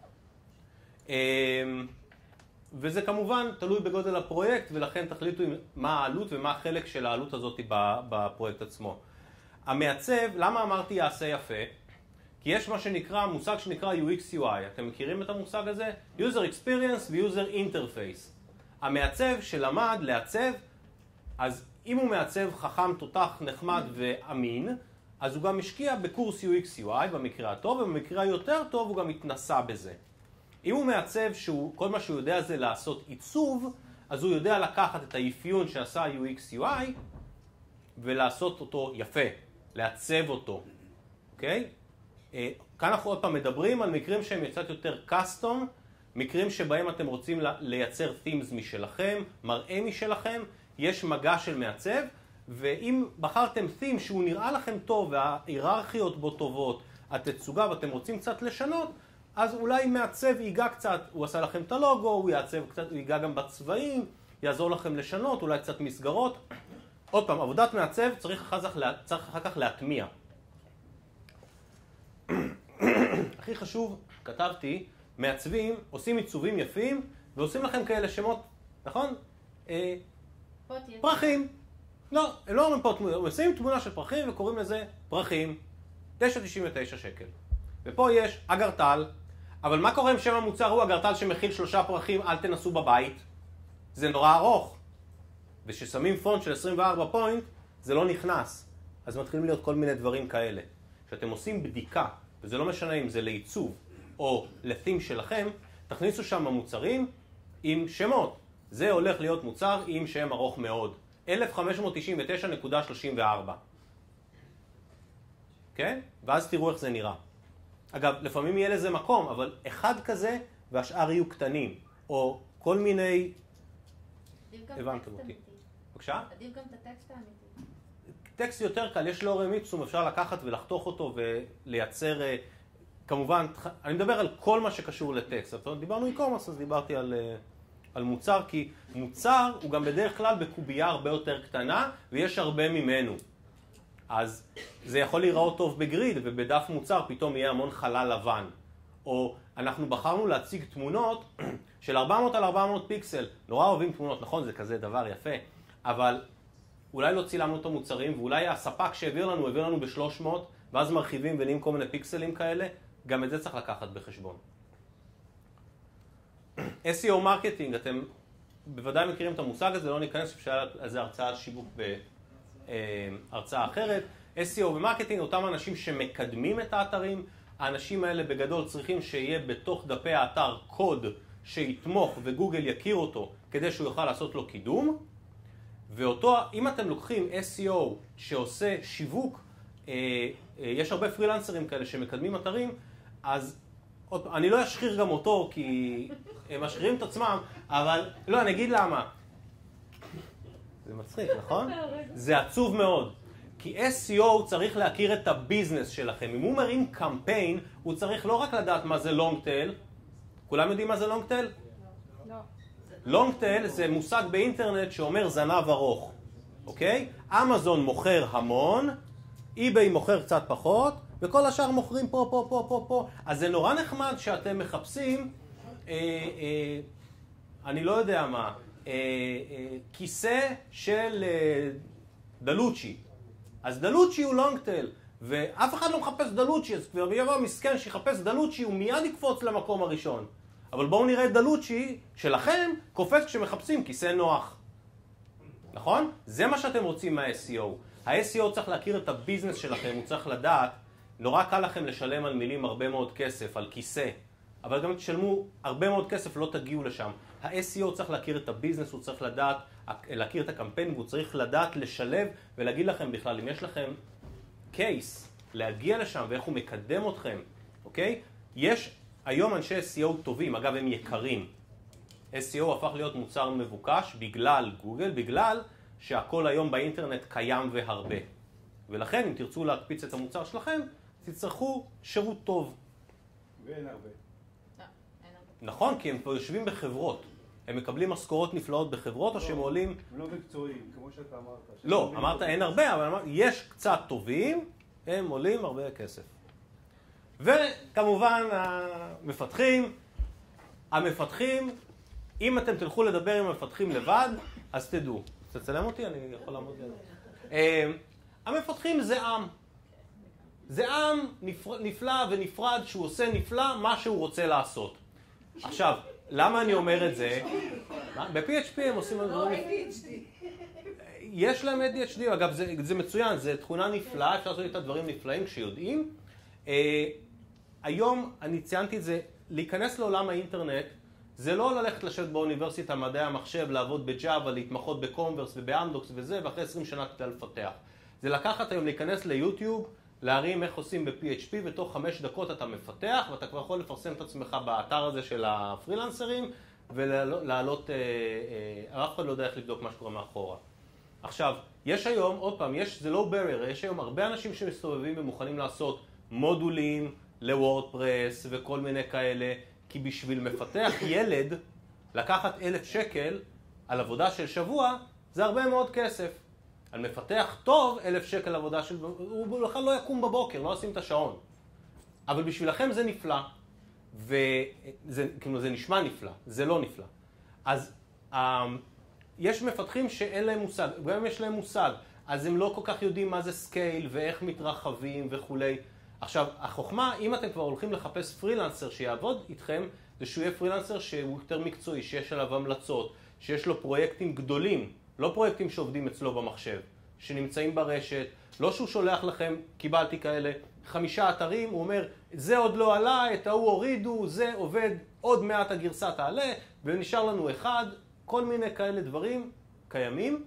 וזה כמובן תלוי בגודל הפרויקט, ולכן תחליטו מה העלות ומה החלק של העלות הזאת בפרויקט עצמו. המעצב, למה אמרתי יעשה יפה? כי יש מה שנקרא, מושג שנקרא יו אקס יו איי. אתם מכירים את המושג הזה? User Experience ו-User Interface. המעצב שלמד לעצב, אז אם הוא מעצב חכם, תותח, נחמד ואמין, אז הוא גם משקיע בקורס יו אקס יו איי במקרה הטוב, ובמקרה היותר טוב הוא גם התנסה בזה. אם הוא מעצב שכל מה שהוא יודע זה לעשות עיצוב, אז הוא יודע לקחת את האפיון שעשה יו אקס יו איי ולעשות אותו יפה, לעצב אותו. אוקיי? כאן אנחנו עוד פעם מדברים על מקרים שהם קצת יותר קאסטום, מקרים שבהם אתם רוצים לייצר themes משלכם, מראה משלכם, יש מגע של מעצב, ואם בחרתם theme שהוא נראה לכם טוב וההיררכיות בו טובות, התצוגה ואתם רוצים קצת לשנות, אז אולי מעצב ייגע קצת, הוא עשה לכם את הלוגו, הוא יעצב קצת, הוא ייגע גם בצבעים, יעזור לכם לשנות, אולי קצת מסגרות. עוד פעם, עבודת מעצב צריך אחר כך, צריך אחר כך להטמיע. הכי חשוב, כתבתי, מעצבים, עושים עיצובים יפים, ועושים לכם כאלה שמות, נכון? אה, פרחים. לא, הם לא אומרים פה תמונה, הם עושים תמונה של פרחים וקוראים לזה פרחים. תשע תשעים ותשע שקל. ופה יש אגרטל, אבל מה קורה אם שם המוצר הוא אגרטל שמכיל שלושה פרחים, אל תנסו בבית? זה נורא ארוך. וששמים פונט של עשרים וארבע פוינט, זה לא נכנס. אז מתחילים להיות כל מיני דברים כאלה. כשאתם עושים בדיקה, וזה לא משנה אם זה לעיצוב או לתים שלכם, תכניסו שם המוצרים עם שמות. זה הולך להיות מוצר עם שם ארוך מאוד. אלף חמש מאות תשעים ותשע נקודה שלושים וארבע. כן? ואז תראו איך זה נראה. אגב, לפעמים יהיה לזה מקום, אבל אחד כזה והשאר יהיו קטנים. או כל מיני... הבנתם אותי. בבקשה? עדיף גם את הטקסט האמיתי. טקסט יותר קל, יש לורם איפסום, אפשר לקחת ולחתוך אותו ולייצר... כמובן, אני מדבר על כל מה שקשור לטקסט. דיברנו אי-קומרס, אז דיברתי על על מוצר, כי מוצר הוא גם בדרך כלל בקובייה הרבה יותר קטנה, ויש הרבה ממנו. אז זה יכול להיראות טוב בגריד, ובדף מוצר פתאום יהיה המון חלל לבן. או אנחנו בחרנו להציג תמונות של ארבע מאות על ארבע מאות פיקסל. נורא אוהבים תמונות, נכון? זה כזה דבר יפה. אבל אולי לא צילמנו את המוצרים, ואולי הספק שהעביר לנו, העביר לנו ב-שלוש מאות, ואז מרחיבים ונהיים כל מיני פיקסלים כאלה. גם את זה צריך לקחת בחשבון. אס אי או מרקטינג, אתם בוודאי מכירים את המושג הזה, לא ניכנס אפשר לזה הרצאה שיווק בהרצאה אחרת. אס אי או ומרקטינג, אותם אנשים שמקדמים את האתרים, האנשים האלה בגדול צריכים שיהיה בתוך דפי האתר קוד שיתמוך וגוגל יכיר אותו כדי שהוא יוכל לעשות לו קידום. ואותו, אם אתם לוקחים אס אי או שעושה שיווק, יש הרבה פרילנסרים כאלה שמקדמים אתרים, אז עוד, אני לא אשחיר גם אותו כי הם משחירים את עצמם, אבל לא, אני אגיד למה. זה מצחיק, נכון? זה עצוב מאוד. כי אס אי או צריך להכיר את הביזנס שלכם. אם הוא מרים קמפיין, הוא צריך לא רק לדעת מה זה לונג טייל. כולם יודעים מה זה לונג טייל? לא. לונג טייל זה מושג באינטרנט שאומר זנב ארוך. אוקיי? אמזון מוכר המון, eBay מוכר קצת פחות, וכל השאר מוכרים פה, פה, פה, פה, פה. אז זה נורא נחמד שאתם מחפשים, אה, אה, אני לא יודע מה, אה, אה, כיסא של אה, דלוצ'י. אז דלוצ'י הוא לונג טייל, ואף אחד לא מחפש דלוצ'י, אז כבר יבוא מסכן שיחפש דלוצ'י, הוא מיד יקפוץ למקום הראשון. אבל בואו נראה את דלוצ'י שלכם קופץ כשמחפשים כיסא נוח. נכון? זה מה שאתם רוצים מה-אס אי או. ה-אס אי או צריך להכיר את הביזנס שלכם, הוא צריך לדעת, נורא קל לכם לשלם על מילים הרבה מאוד כסף, על כיסא, אבל גם תשלמו הרבה מאוד כסף, לא תגיעו לשם. ה-אס אי או צריך להכיר את הביזנס, הוא צריך לדעת, להכיר את הקמפיין, והוא צריך לדעת לשלב ולהגיד לכם בכלל, אם יש לכם קייס להגיע לשם ואיך הוא מקדם אתכם, אוקיי? יש היום אנשי אס אי או טובים, אגב הם יקרים. אס אי או הפך להיות מוצר מבוקש בגלל גוגל, בגלל שהכל היום באינטרנט קיים והרבה. ולכן אם תרצו להקפיץ את המוצר שלכם, תצטרכו שירות טוב. ואין הרבה. נכון, כי הם פה יושבים בחברות. הם מקבלים משכורות נפלאות בחברות, או שהם עולים... הם לא מקצועיים, כמו שאתה אמרת. לא, אמרת אין הרבה, אבל אמרת, יש קצת טובים, הם עולים הרבה כסף. וכמובן, המפתחים, המפתחים, אם אתם תלכו לדבר עם המפתחים לבד, אז תדעו. תצלם אותי? אני יכול לעמוד לידו. המפתחים זה עם. זה עם נפלא ונפרד שהוא עושה נפלא מה שהוא רוצה לעשות. עכשיו, למה אני אומר את זה? ב-פי אייץ' פי הם עושים... לא, איי די אייץ' די. יש להם איי די אייץ' די, אגב, זה, זה מצוין, זה תכונה נפלאה, אפשר לעשות את הדברים נפלאים כשיודעים. אה, היום, אני ציינתי את זה, להיכנס לעולם האינטרנט, זה לא ללכת לשבת באוניברסיטה, מדעי המחשב, לעבוד בג'אווה, להתמחות בקונברס ובאמדוקס וזה, ואחרי עשרים שנה תדע לפתח. זה לקחת היום להיכנס ליוטיוב, להרים איך עושים ב-פי אייץ' פי, ותוך חמש דקות אתה מפתח, ואתה כבר יכול לפרסם את עצמך באתר הזה של הפרילנסרים, ולעלות, אה, אה, אף אחד לא יודע איך לבדוק מה שקורה מאחורה. עכשיו, יש היום, עוד פעם, יש, זה לא barrier, יש היום הרבה אנשים שמסתובבים ומוכנים לעשות מודולים לוורדפרס וכל מיני כאלה, כי בשביל מפתח ילד, לקחת אלף שקל על עבודה של שבוע, זה הרבה מאוד כסף. על מפתח טוב, אלף שקל עבודה של... הוא בכלל לא יקום בבוקר, לא עושים את השעון. אבל בשבילכם זה נפלא. וזה, כאילו, זה נשמע נפלא, זה לא נפלא. אז um, יש מפתחים שאין להם מושג, גם אם יש להם מושג, אז הם לא כל כך יודעים מה זה סקייל ואיך מתרחבים וכולי. עכשיו, החוכמה, אם אתם כבר הולכים לחפש פרילנסר שיעבוד איתכם, זה שהוא יהיה פרילנסר שהוא יותר מקצועי, שיש עליו המלצות, שיש לו פרויקטים גדולים, לא פרויקטים שעובדים אצלו במחשב, שנמצאים ברשת, לא שהוא שולח לכם, קיבלתי כאלה, חמישה אתרים, הוא אומר, זה עוד לא עלה, את ההוא הורידו, זה עובד, עוד מעט הגרסה תעלה, ונשאר לנו אחד, כל מיני כאלה דברים קיימים.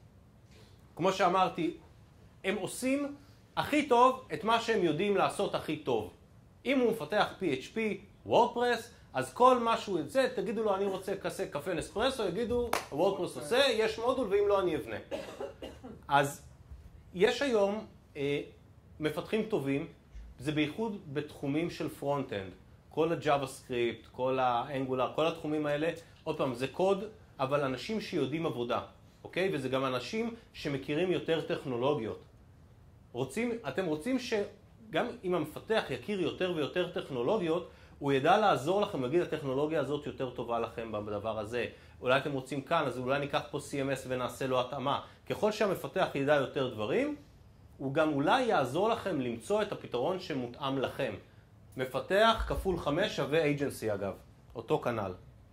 כמו שאמרתי, הם עושים הכי טוב את מה שהם יודעים לעשות הכי טוב. אם הוא מפתח פי אייץ' פי, וורדפרס, אז כל מה שהוא יצא, תגידו לו אני רוצה כזה קפה נספרסו, יגידו, וורדפרס עושה, יש מודול ואם לא אני אבנה. אז יש היום אה, מפתחים טובים, זה בייחוד בתחומים של פרונט-אנד. כל הג'אווה סקריפט, כל האנגולר, כל התחומים האלה, עוד פעם, זה קוד, אבל אנשים שיודעים עבודה, אוקיי? וזה גם אנשים שמכירים יותר טכנולוגיות. רוצים, אתם רוצים שגם אם המפתח יכיר יותר ויותר טכנולוגיות, הוא ידע לעזור לכם, להגיד, הטכנולוגיה הזאת יותר טובה לכם בדבר הזה. אולי אתם רוצים כאן, אז אולי ניקח פה סי אם אס ונעשה לו התאמה. ככל שהמפתח ידע יותר דברים, הוא גם אולי יעזור לכם למצוא את הפתרון שמותאם לכם. מפתח כפול חמש שווה agency אגב, אותו כנ"ל.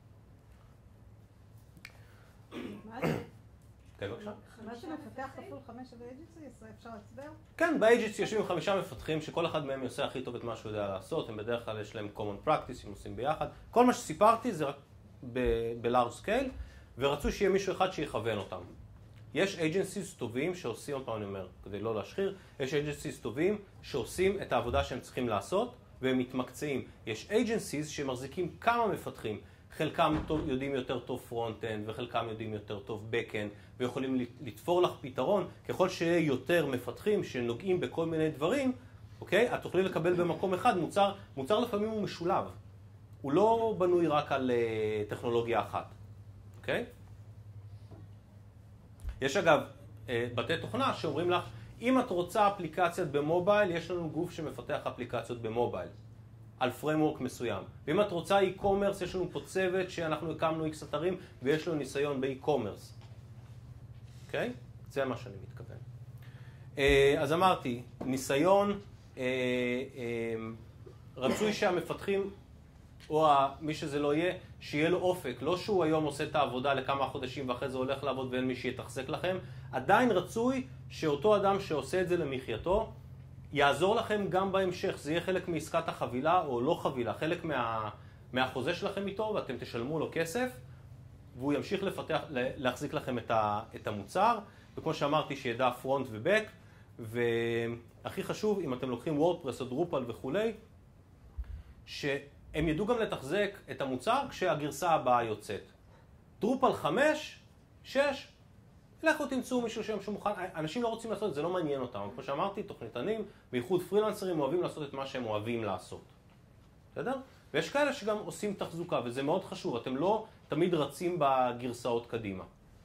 מה זה? כן, בבקשה. מה שמפתח כפול חמש שווה agency, אפשר להצבר? כן, ב-agency יושבים עם חמישה מפתחים שכל אחד מהם עושה הכי טוב את מה שהוא יודע לעשות, הם בדרך כלל יש להם common practice, הם עושים ביחד. כל מה שסיפרתי זה רק ב-large scale, ורצו שיהיה מישהו אחד שיכוון אותם. יש agencies טובים שעושים, עוד פעם אני אומר, כדי לא להשחיר, יש agencies טובים שעושים את העבודה שהם צריכים לעשות, והם מתמקצעים. יש agencies שמחזיקים כמה מפתחים, חלקם יודעים יותר טוב front-end, וחלקם יודעים יותר טוב back-end, ויכולים לתפור לך פתרון. ככל שיהיה יותר מפתחים שנוגעים בכל מיני דברים, אוקיי? את תוכלי לקבל במקום אחד מוצר, מוצר לפעמים הוא משולב. הוא לא בנוי רק על uh, טכנולוגיה אחת, אוקיי? יש אגב uh, בתי תוכנה שאומרים לך, אם את רוצה אפליקציות במובייל, יש לנו גוף שמפתח אפליקציות במובייל, על framework מסוים. ואם את רוצה e-commerce, יש לנו פה צוות שאנחנו הקמנו X אתרים, ויש לו ניסיון ב-e-commerce. אוקיי? זה מה שאני מתכוון. Uh, אז אמרתי, ניסיון, uh, uh, רצוי שהמפתחים, או מי שזה לא יהיה, שיהיה לו אופק. לא שהוא היום עושה את העבודה לכמה חודשים ואחרי זה הולך לעבוד ואין מי שיתחזק לכם. עדיין רצוי שאותו אדם שעושה את זה למחייתו, יעזור לכם גם בהמשך. זה יהיה חלק מעסקת החבילה או לא חבילה, חלק מה, מהחוזה שלכם איתו, ואתם תשלמו לו כסף, והוא ימשיך לפתח, להחזיק לכם את, ה, את המוצר. וכמו שאמרתי, שידע פרונט ובק, והכי חשוב, אם אתם לוקחים וורדפרס או דרופל וכולי, ש... הם ידעו גם לתחזק את המוצר כשהגרסה הבאה יוצאת. דרופל חמש, שש, לכו תמצאו מישהו שם שמוכן. אנשים לא רוצים לעשות את זה, לא מעניין אותם. כמו שאמרתי, תוכניתנים, בייחוד פרילנסרים, אוהבים לעשות את מה שהם אוהבים לעשות. בסדר? ויש כאלה שגם עושים תחזוקה, וזה מאוד חשוב. אתם לא תמיד רצים בגרסאות קדימה.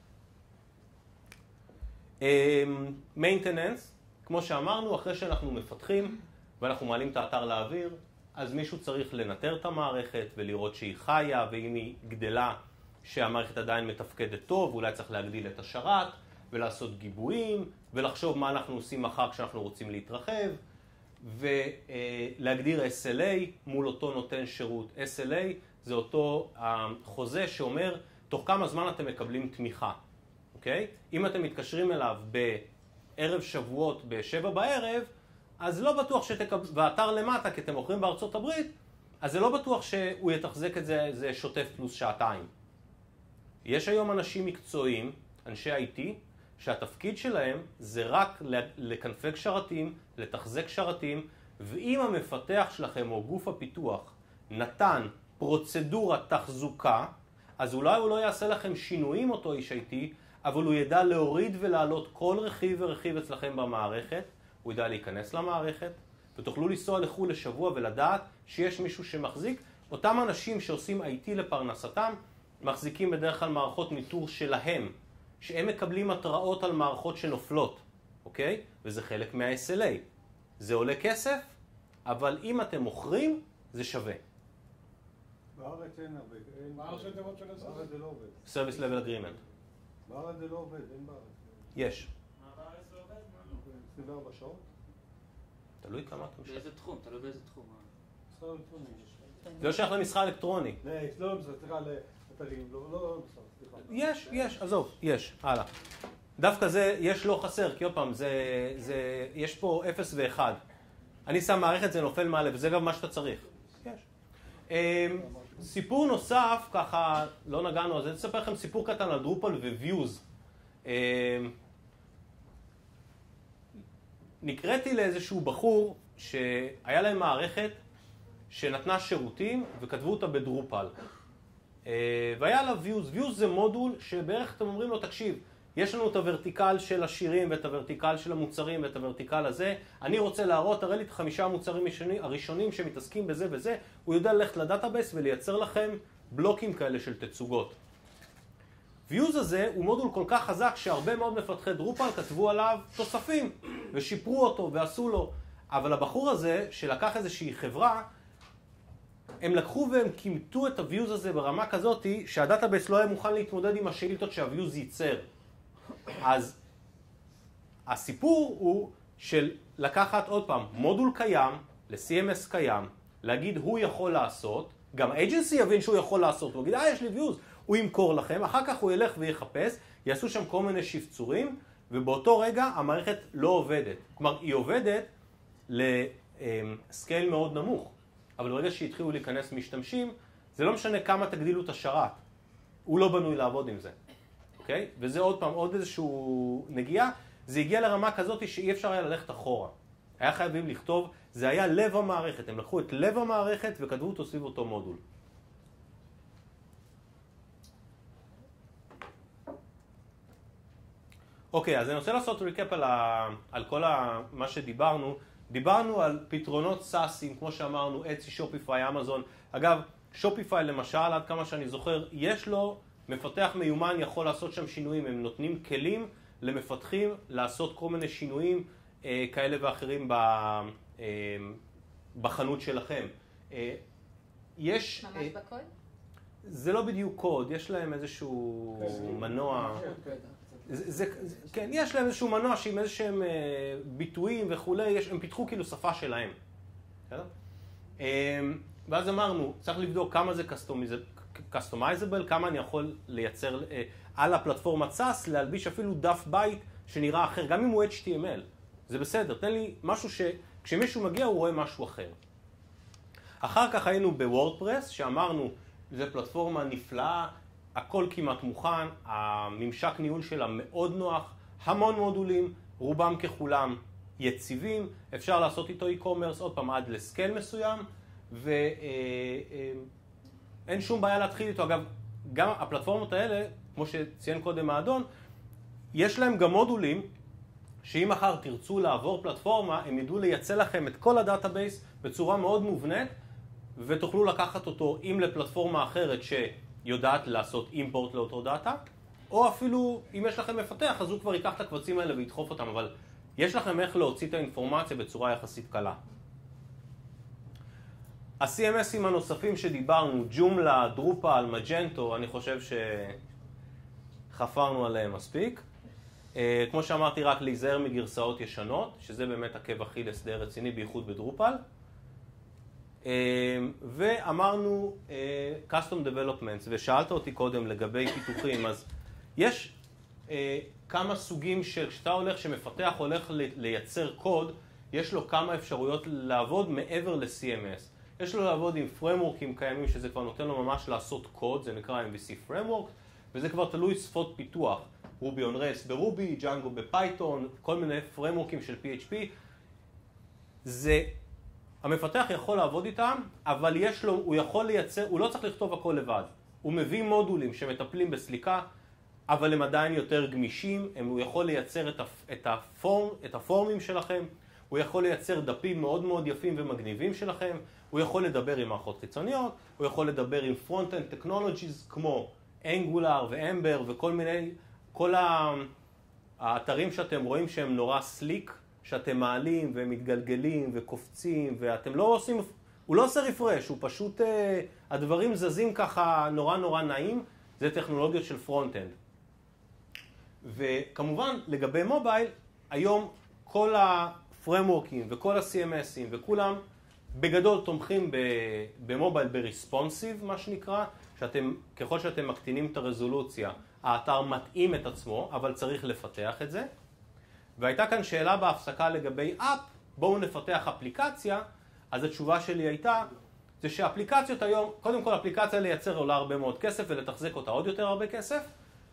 maintenance, כמו שאמרנו, אחרי שאנחנו מפתחים, ואנחנו מעלים את האתר לאוויר, אז מישהו צריך לנטר את המערכת ולראות שהיא חיה, ואם היא גדלה שהמערכת עדיין מתפקדת טוב, אולי צריך להגדיל את השרת ולעשות גיבויים ולחשוב מה אנחנו עושים מחר כשאנחנו רוצים להתרחב, ולהגדיר אס אל איי מול אותו נותן שירות. אס אל איי זה אותו חוזה שאומר תוך כמה זמן אתם מקבלים תמיכה, אוקיי? אם אתם מתקשרים אליו בערב שבועות בשבע בערב, אז לא בטוח שתקבל, באתר למטה, כי אתם מוכרים בארצות הברית, אז זה לא בטוח שהוא יתחזק את זה, זה שוטף פלוס שעתיים. יש היום אנשים מקצועיים, אנשי איי טי, שהתפקיד שלהם זה רק לקנפג שרתים, לתחזק שרתים, ואם המפתח שלכם או גוף הפיתוח נתן פרוצדורת תחזוקה, אז אולי הוא לא יעשה לכם שינויים אותו איש איי טי, אבל הוא ידע להוריד ולהעלות כל רכיב ורכיב אצלכם במערכת, הוא ידע להיכנס למערכת, ותוכלו לנסוע לחו"ל לשבוע ולדעת שיש מישהו שמחזיק. אותם אנשים שעושים איי טי לפרנסתם, מחזיקים בדרך כלל מערכות ניטור שלהם, שהם מקבלים התראות על מערכות שנופלות, אוקיי? וזה חלק מה-אס אל איי. זה עולה כסף, אבל אם אתם מוכרים, זה שווה. בארץ אין הרבה. בארץ אין דבר של זה? בארץ זה לא עובד. Service Level Agreement. בארץ זה לא עובד, אין בארץ. יש. מה בארץ לא עובד? עשרים וארבע שעות? תלוי כמה אתם משלמים. באיזה תחום? תלוי באיזה תחום. מסחר אלקטרוני. זה לא שייך למסחר אלקטרוני. לא, סליחה, לאתרים, לא, לא, סליחה. יש, יש, עזוב, יש, הלאה. דווקא זה, יש לא חסר, כי עוד פעם, זה, זה, יש פה אפס ואחד. אני שם מערכת, זה נופל מעלה, וזה גם מה שאתה צריך. יש. סיפור נוסף, ככה, לא נגענו, אז אני אספר לכם סיפור קטן על דרופל וויוז. נקראתי לאיזשהו בחור שהיה להם מערכת שנתנה שירותים וכתבו אותה בדרופל. והיה לה views. views זה מודול שבערך אתם אומרים לו, תקשיב, יש לנו את הוורטיקל של השירים ואת הוורטיקל של המוצרים ואת הוורטיקל הזה. אני רוצה להראות, תראה לי את חמישה המוצרים הראשונים שמתעסקים בזה וזה. הוא יודע ללכת לדאטאבייס ולייצר לכם בלוקים כאלה של תצוגות. Views הזה הוא מודול כל כך חזק שהרבה מאוד מפתחי דרופל כתבו עליו תוספים ושיפרו אותו ועשו לו. אבל הבחור הזה שלקח איזושהי חברה, הם לקחו והם קימתו את ה-Views הזה ברמה כזאת שהדאטאבייס לא היה מוכן להתמודד עם השאילתות שה-Views ייצר. אז הסיפור הוא של לקחת עוד פעם מודול קיים ל-סי אם אס קיים, להגיד הוא יכול לעשות, גם agency יבין שהוא יכול לעשות, הוא יגיד אה יש לי Views, הוא ימכור לכם, אחר כך הוא ילך ויחפש, יעשו שם כל מיני שפצורים, ובאותו רגע המערכת לא עובדת. כלומר היא עובדת לסקייל מאוד נמוך, אבל ברגע שהתחילו להיכנס משתמשים, זה לא משנה כמה תגדילו את השרת, הוא לא בנוי לעבוד עם זה. אוקיי? וזה עוד פעם, עוד איזשהו נגיעה, זה הגיע לרמה כזאת שאי אפשר היה ללכת אחורה. היה חייבים לכתוב, זה היה לב המערכת, הם לקחו את לב המערכת וכתבו אותו סביב אותו מודול. אוקיי, אז אני רוצה לעשות ריקאפ על, ה... על כל ה... מה שדיברנו. דיברנו על פתרונות סאסים, כמו שאמרנו, אצי, שופיפיי, אמזון. אגב, שופיפיי למשל, עד כמה שאני זוכר, יש לו מפתח מיומן יכול לעשות שם שינויים. הם נותנים כלים למפתחים לעשות כל מיני שינויים אה, כאלה ואחרים ב, אה, בחנות שלכם. אה, יש... ממש אה, בקוד? זה לא בדיוק קוד, יש להם איזשהו מנוע... זה, זה, כן, יש להם איזשהו מנוע שעם איזשהם אה, ביטויים וכולי, יש, הם פיתחו כאילו שפה שלהם. אה, ואז אמרנו, צריך לבדוק כמה זה customizable, כמה אני יכול לייצר אה, על הפלטפורמת סאס, להלביש אפילו דף בייט שנראה אחר, גם אם הוא אייץ' טי אם אל. זה בסדר, תן לי משהו שכשמישהו מגיע הוא רואה משהו אחר. אחר כך היינו בוורדפרס, שאמרנו, זו פלטפורמה נפלאה, הכל כמעט מוכן, הממשק ניהול שלה מאוד נוח, המון מודולים, רובם ככולם יציבים, אפשר לעשות איתו e-commerce עוד פעם עד לסקייל מסוים, ואין שום בעיה להתחיל איתו. אגב, גם הפלטפורמות האלה, כמו שציין קודם האדון, יש להם גם מודולים שאם מחר תרצו לעבור פלטפורמה, הם ידעו לייצא לכם את כל הדאטאבייס בצורה מאוד מובנית, ותוכלו לקחת אותו אם לפלטפורמה אחרת ש... יודעת לעשות אימפורט לאותו דאטה, או אפילו אם יש לכם מפתח, אז הוא כבר ייקח את הקבצים האלה וידחוף אותם, אבל יש לכם איך להוציא את האינפורמציה בצורה יחסית קלה. ה-סי אם אסים הנוספים שדיברנו, ג'ומלה, דרופל, מג'נטו, אני חושב שחפרנו עליהם מספיק. כמו שאמרתי, רק להיזהר מגרסאות ישנות, שזה באמת עקב אכילס די רציני, בייחוד בדרופל. ואמרנו custom developments, ושאלת אותי קודם לגבי פיתוחים, אז יש כמה סוגים של, כשאתה הולך, שמפתח הולך לייצר קוד, יש לו כמה אפשרויות לעבוד מעבר ל-סי אם אס. יש לו לעבוד עם framework'ים קיימים, שזה כבר נותן לו ממש לעשות קוד, זה נקרא אם וי סי framework, וזה כבר תלוי שפות פיתוח, רובי און רייס ברובי, ג'אנגו בפייתון, כל מיני framework'ים של פי אייץ' פי. זה המפתח יכול לעבוד איתם, אבל יש לו, הוא יכול לייצר, הוא לא צריך לכתוב הכל לבד. הוא מביא מודולים שמטפלים בסליקה, אבל הם עדיין יותר גמישים, הם, הוא יכול לייצר את, הפ, את, הפורם, את הפורמים שלכם, הוא יכול לייצר דפים מאוד מאוד יפים ומגניבים שלכם, הוא יכול לדבר עם מערכות חיצוניות, הוא יכול לדבר עם front-end technologies כמו Angular ו-Ember וכל מיני, כל האתרים שאתם רואים שהם נורא סליק, שאתם מעלים ומתגלגלים וקופצים, ואתם לא עושים, הוא לא עושה רפרש, הוא פשוט, הדברים זזים ככה נורא נורא נעים, זה טכנולוגיות של פרונט-אנד. וכמובן, לגבי מובייל, היום כל הפרמורקים וכל ה-סי אם אסים וכולם בגדול תומכים במובייל בריספונסיב, מה שנקרא, שאתם, ככל שאתם מקטינים את הרזולוציה, האתר מתאים את עצמו, אבל צריך לפתח את זה. והייתה כאן שאלה בהפסקה לגבי אפ, בואו נפתח אפליקציה, אז התשובה שלי הייתה, זה שאפליקציות היום, קודם כל אפליקציה לייצר עולה הרבה מאוד כסף ולתחזק אותה עוד יותר הרבה כסף,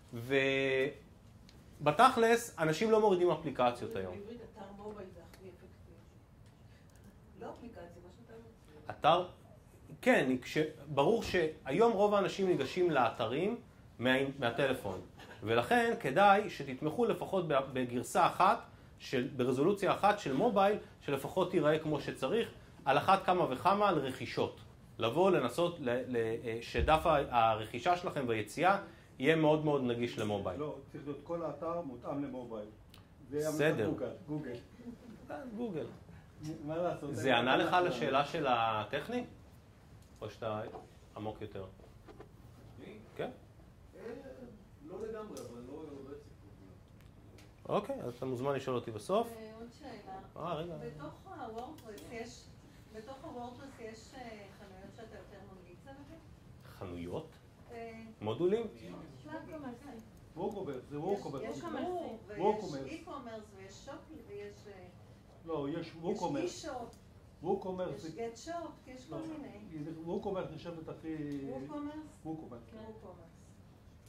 ובתכלס אנשים לא מורידים אפליקציות היום. בעברית אתר מובייל זה הכי אפקטיבי. לא אפליקציה, מה שאתה רוצה. אתר, כן, ברור שהיום רוב האנשים ניגשים לאתרים מה, מהטלפון. ולכן כדאי שתתמכו לפחות בגרסה אחת, של, ברזולוציה אחת של מובייל, שלפחות תיראה כמו שצריך, על אחת כמה וכמה על רכישות. לבוא לנסות ל, ל, שדף הרכישה שלכם ביציאה יהיה מאוד מאוד נגיש למובייל. לא, צריך להיות כל האתר מותאם למובייל. בסדר. גוגל. גוגל. מה לעשות? זה ענה לך לשאלה של הטכני? או שאתה עמוק יותר? כן? לא לגמרי, אבל לא רציתי. אוקיי, אז אתה מוזמן לשאול אותי בסוף. עוד שאלה. אה, רגע. בתוך הוורדפרס יש, בתוך הוורדפרס יש חנויות שאתה יותר ממליץ עליהן? חנויות? מודולים? וורקומרס, זה וורקומרס. יש מור, ויש אי-קומרס, ויש שופ, ויש... לא, יש וורקומרס. יש אי-שופ. וורקומרס. יש גט שופ, יש כל מיני. וורקומרס נחשבת הכי... וורקומרס? וורקומרס. וורקומרס.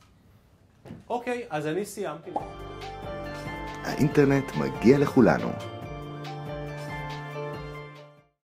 אוקיי, אז אני סיימתי. האינטרנט מגיע לכולנו.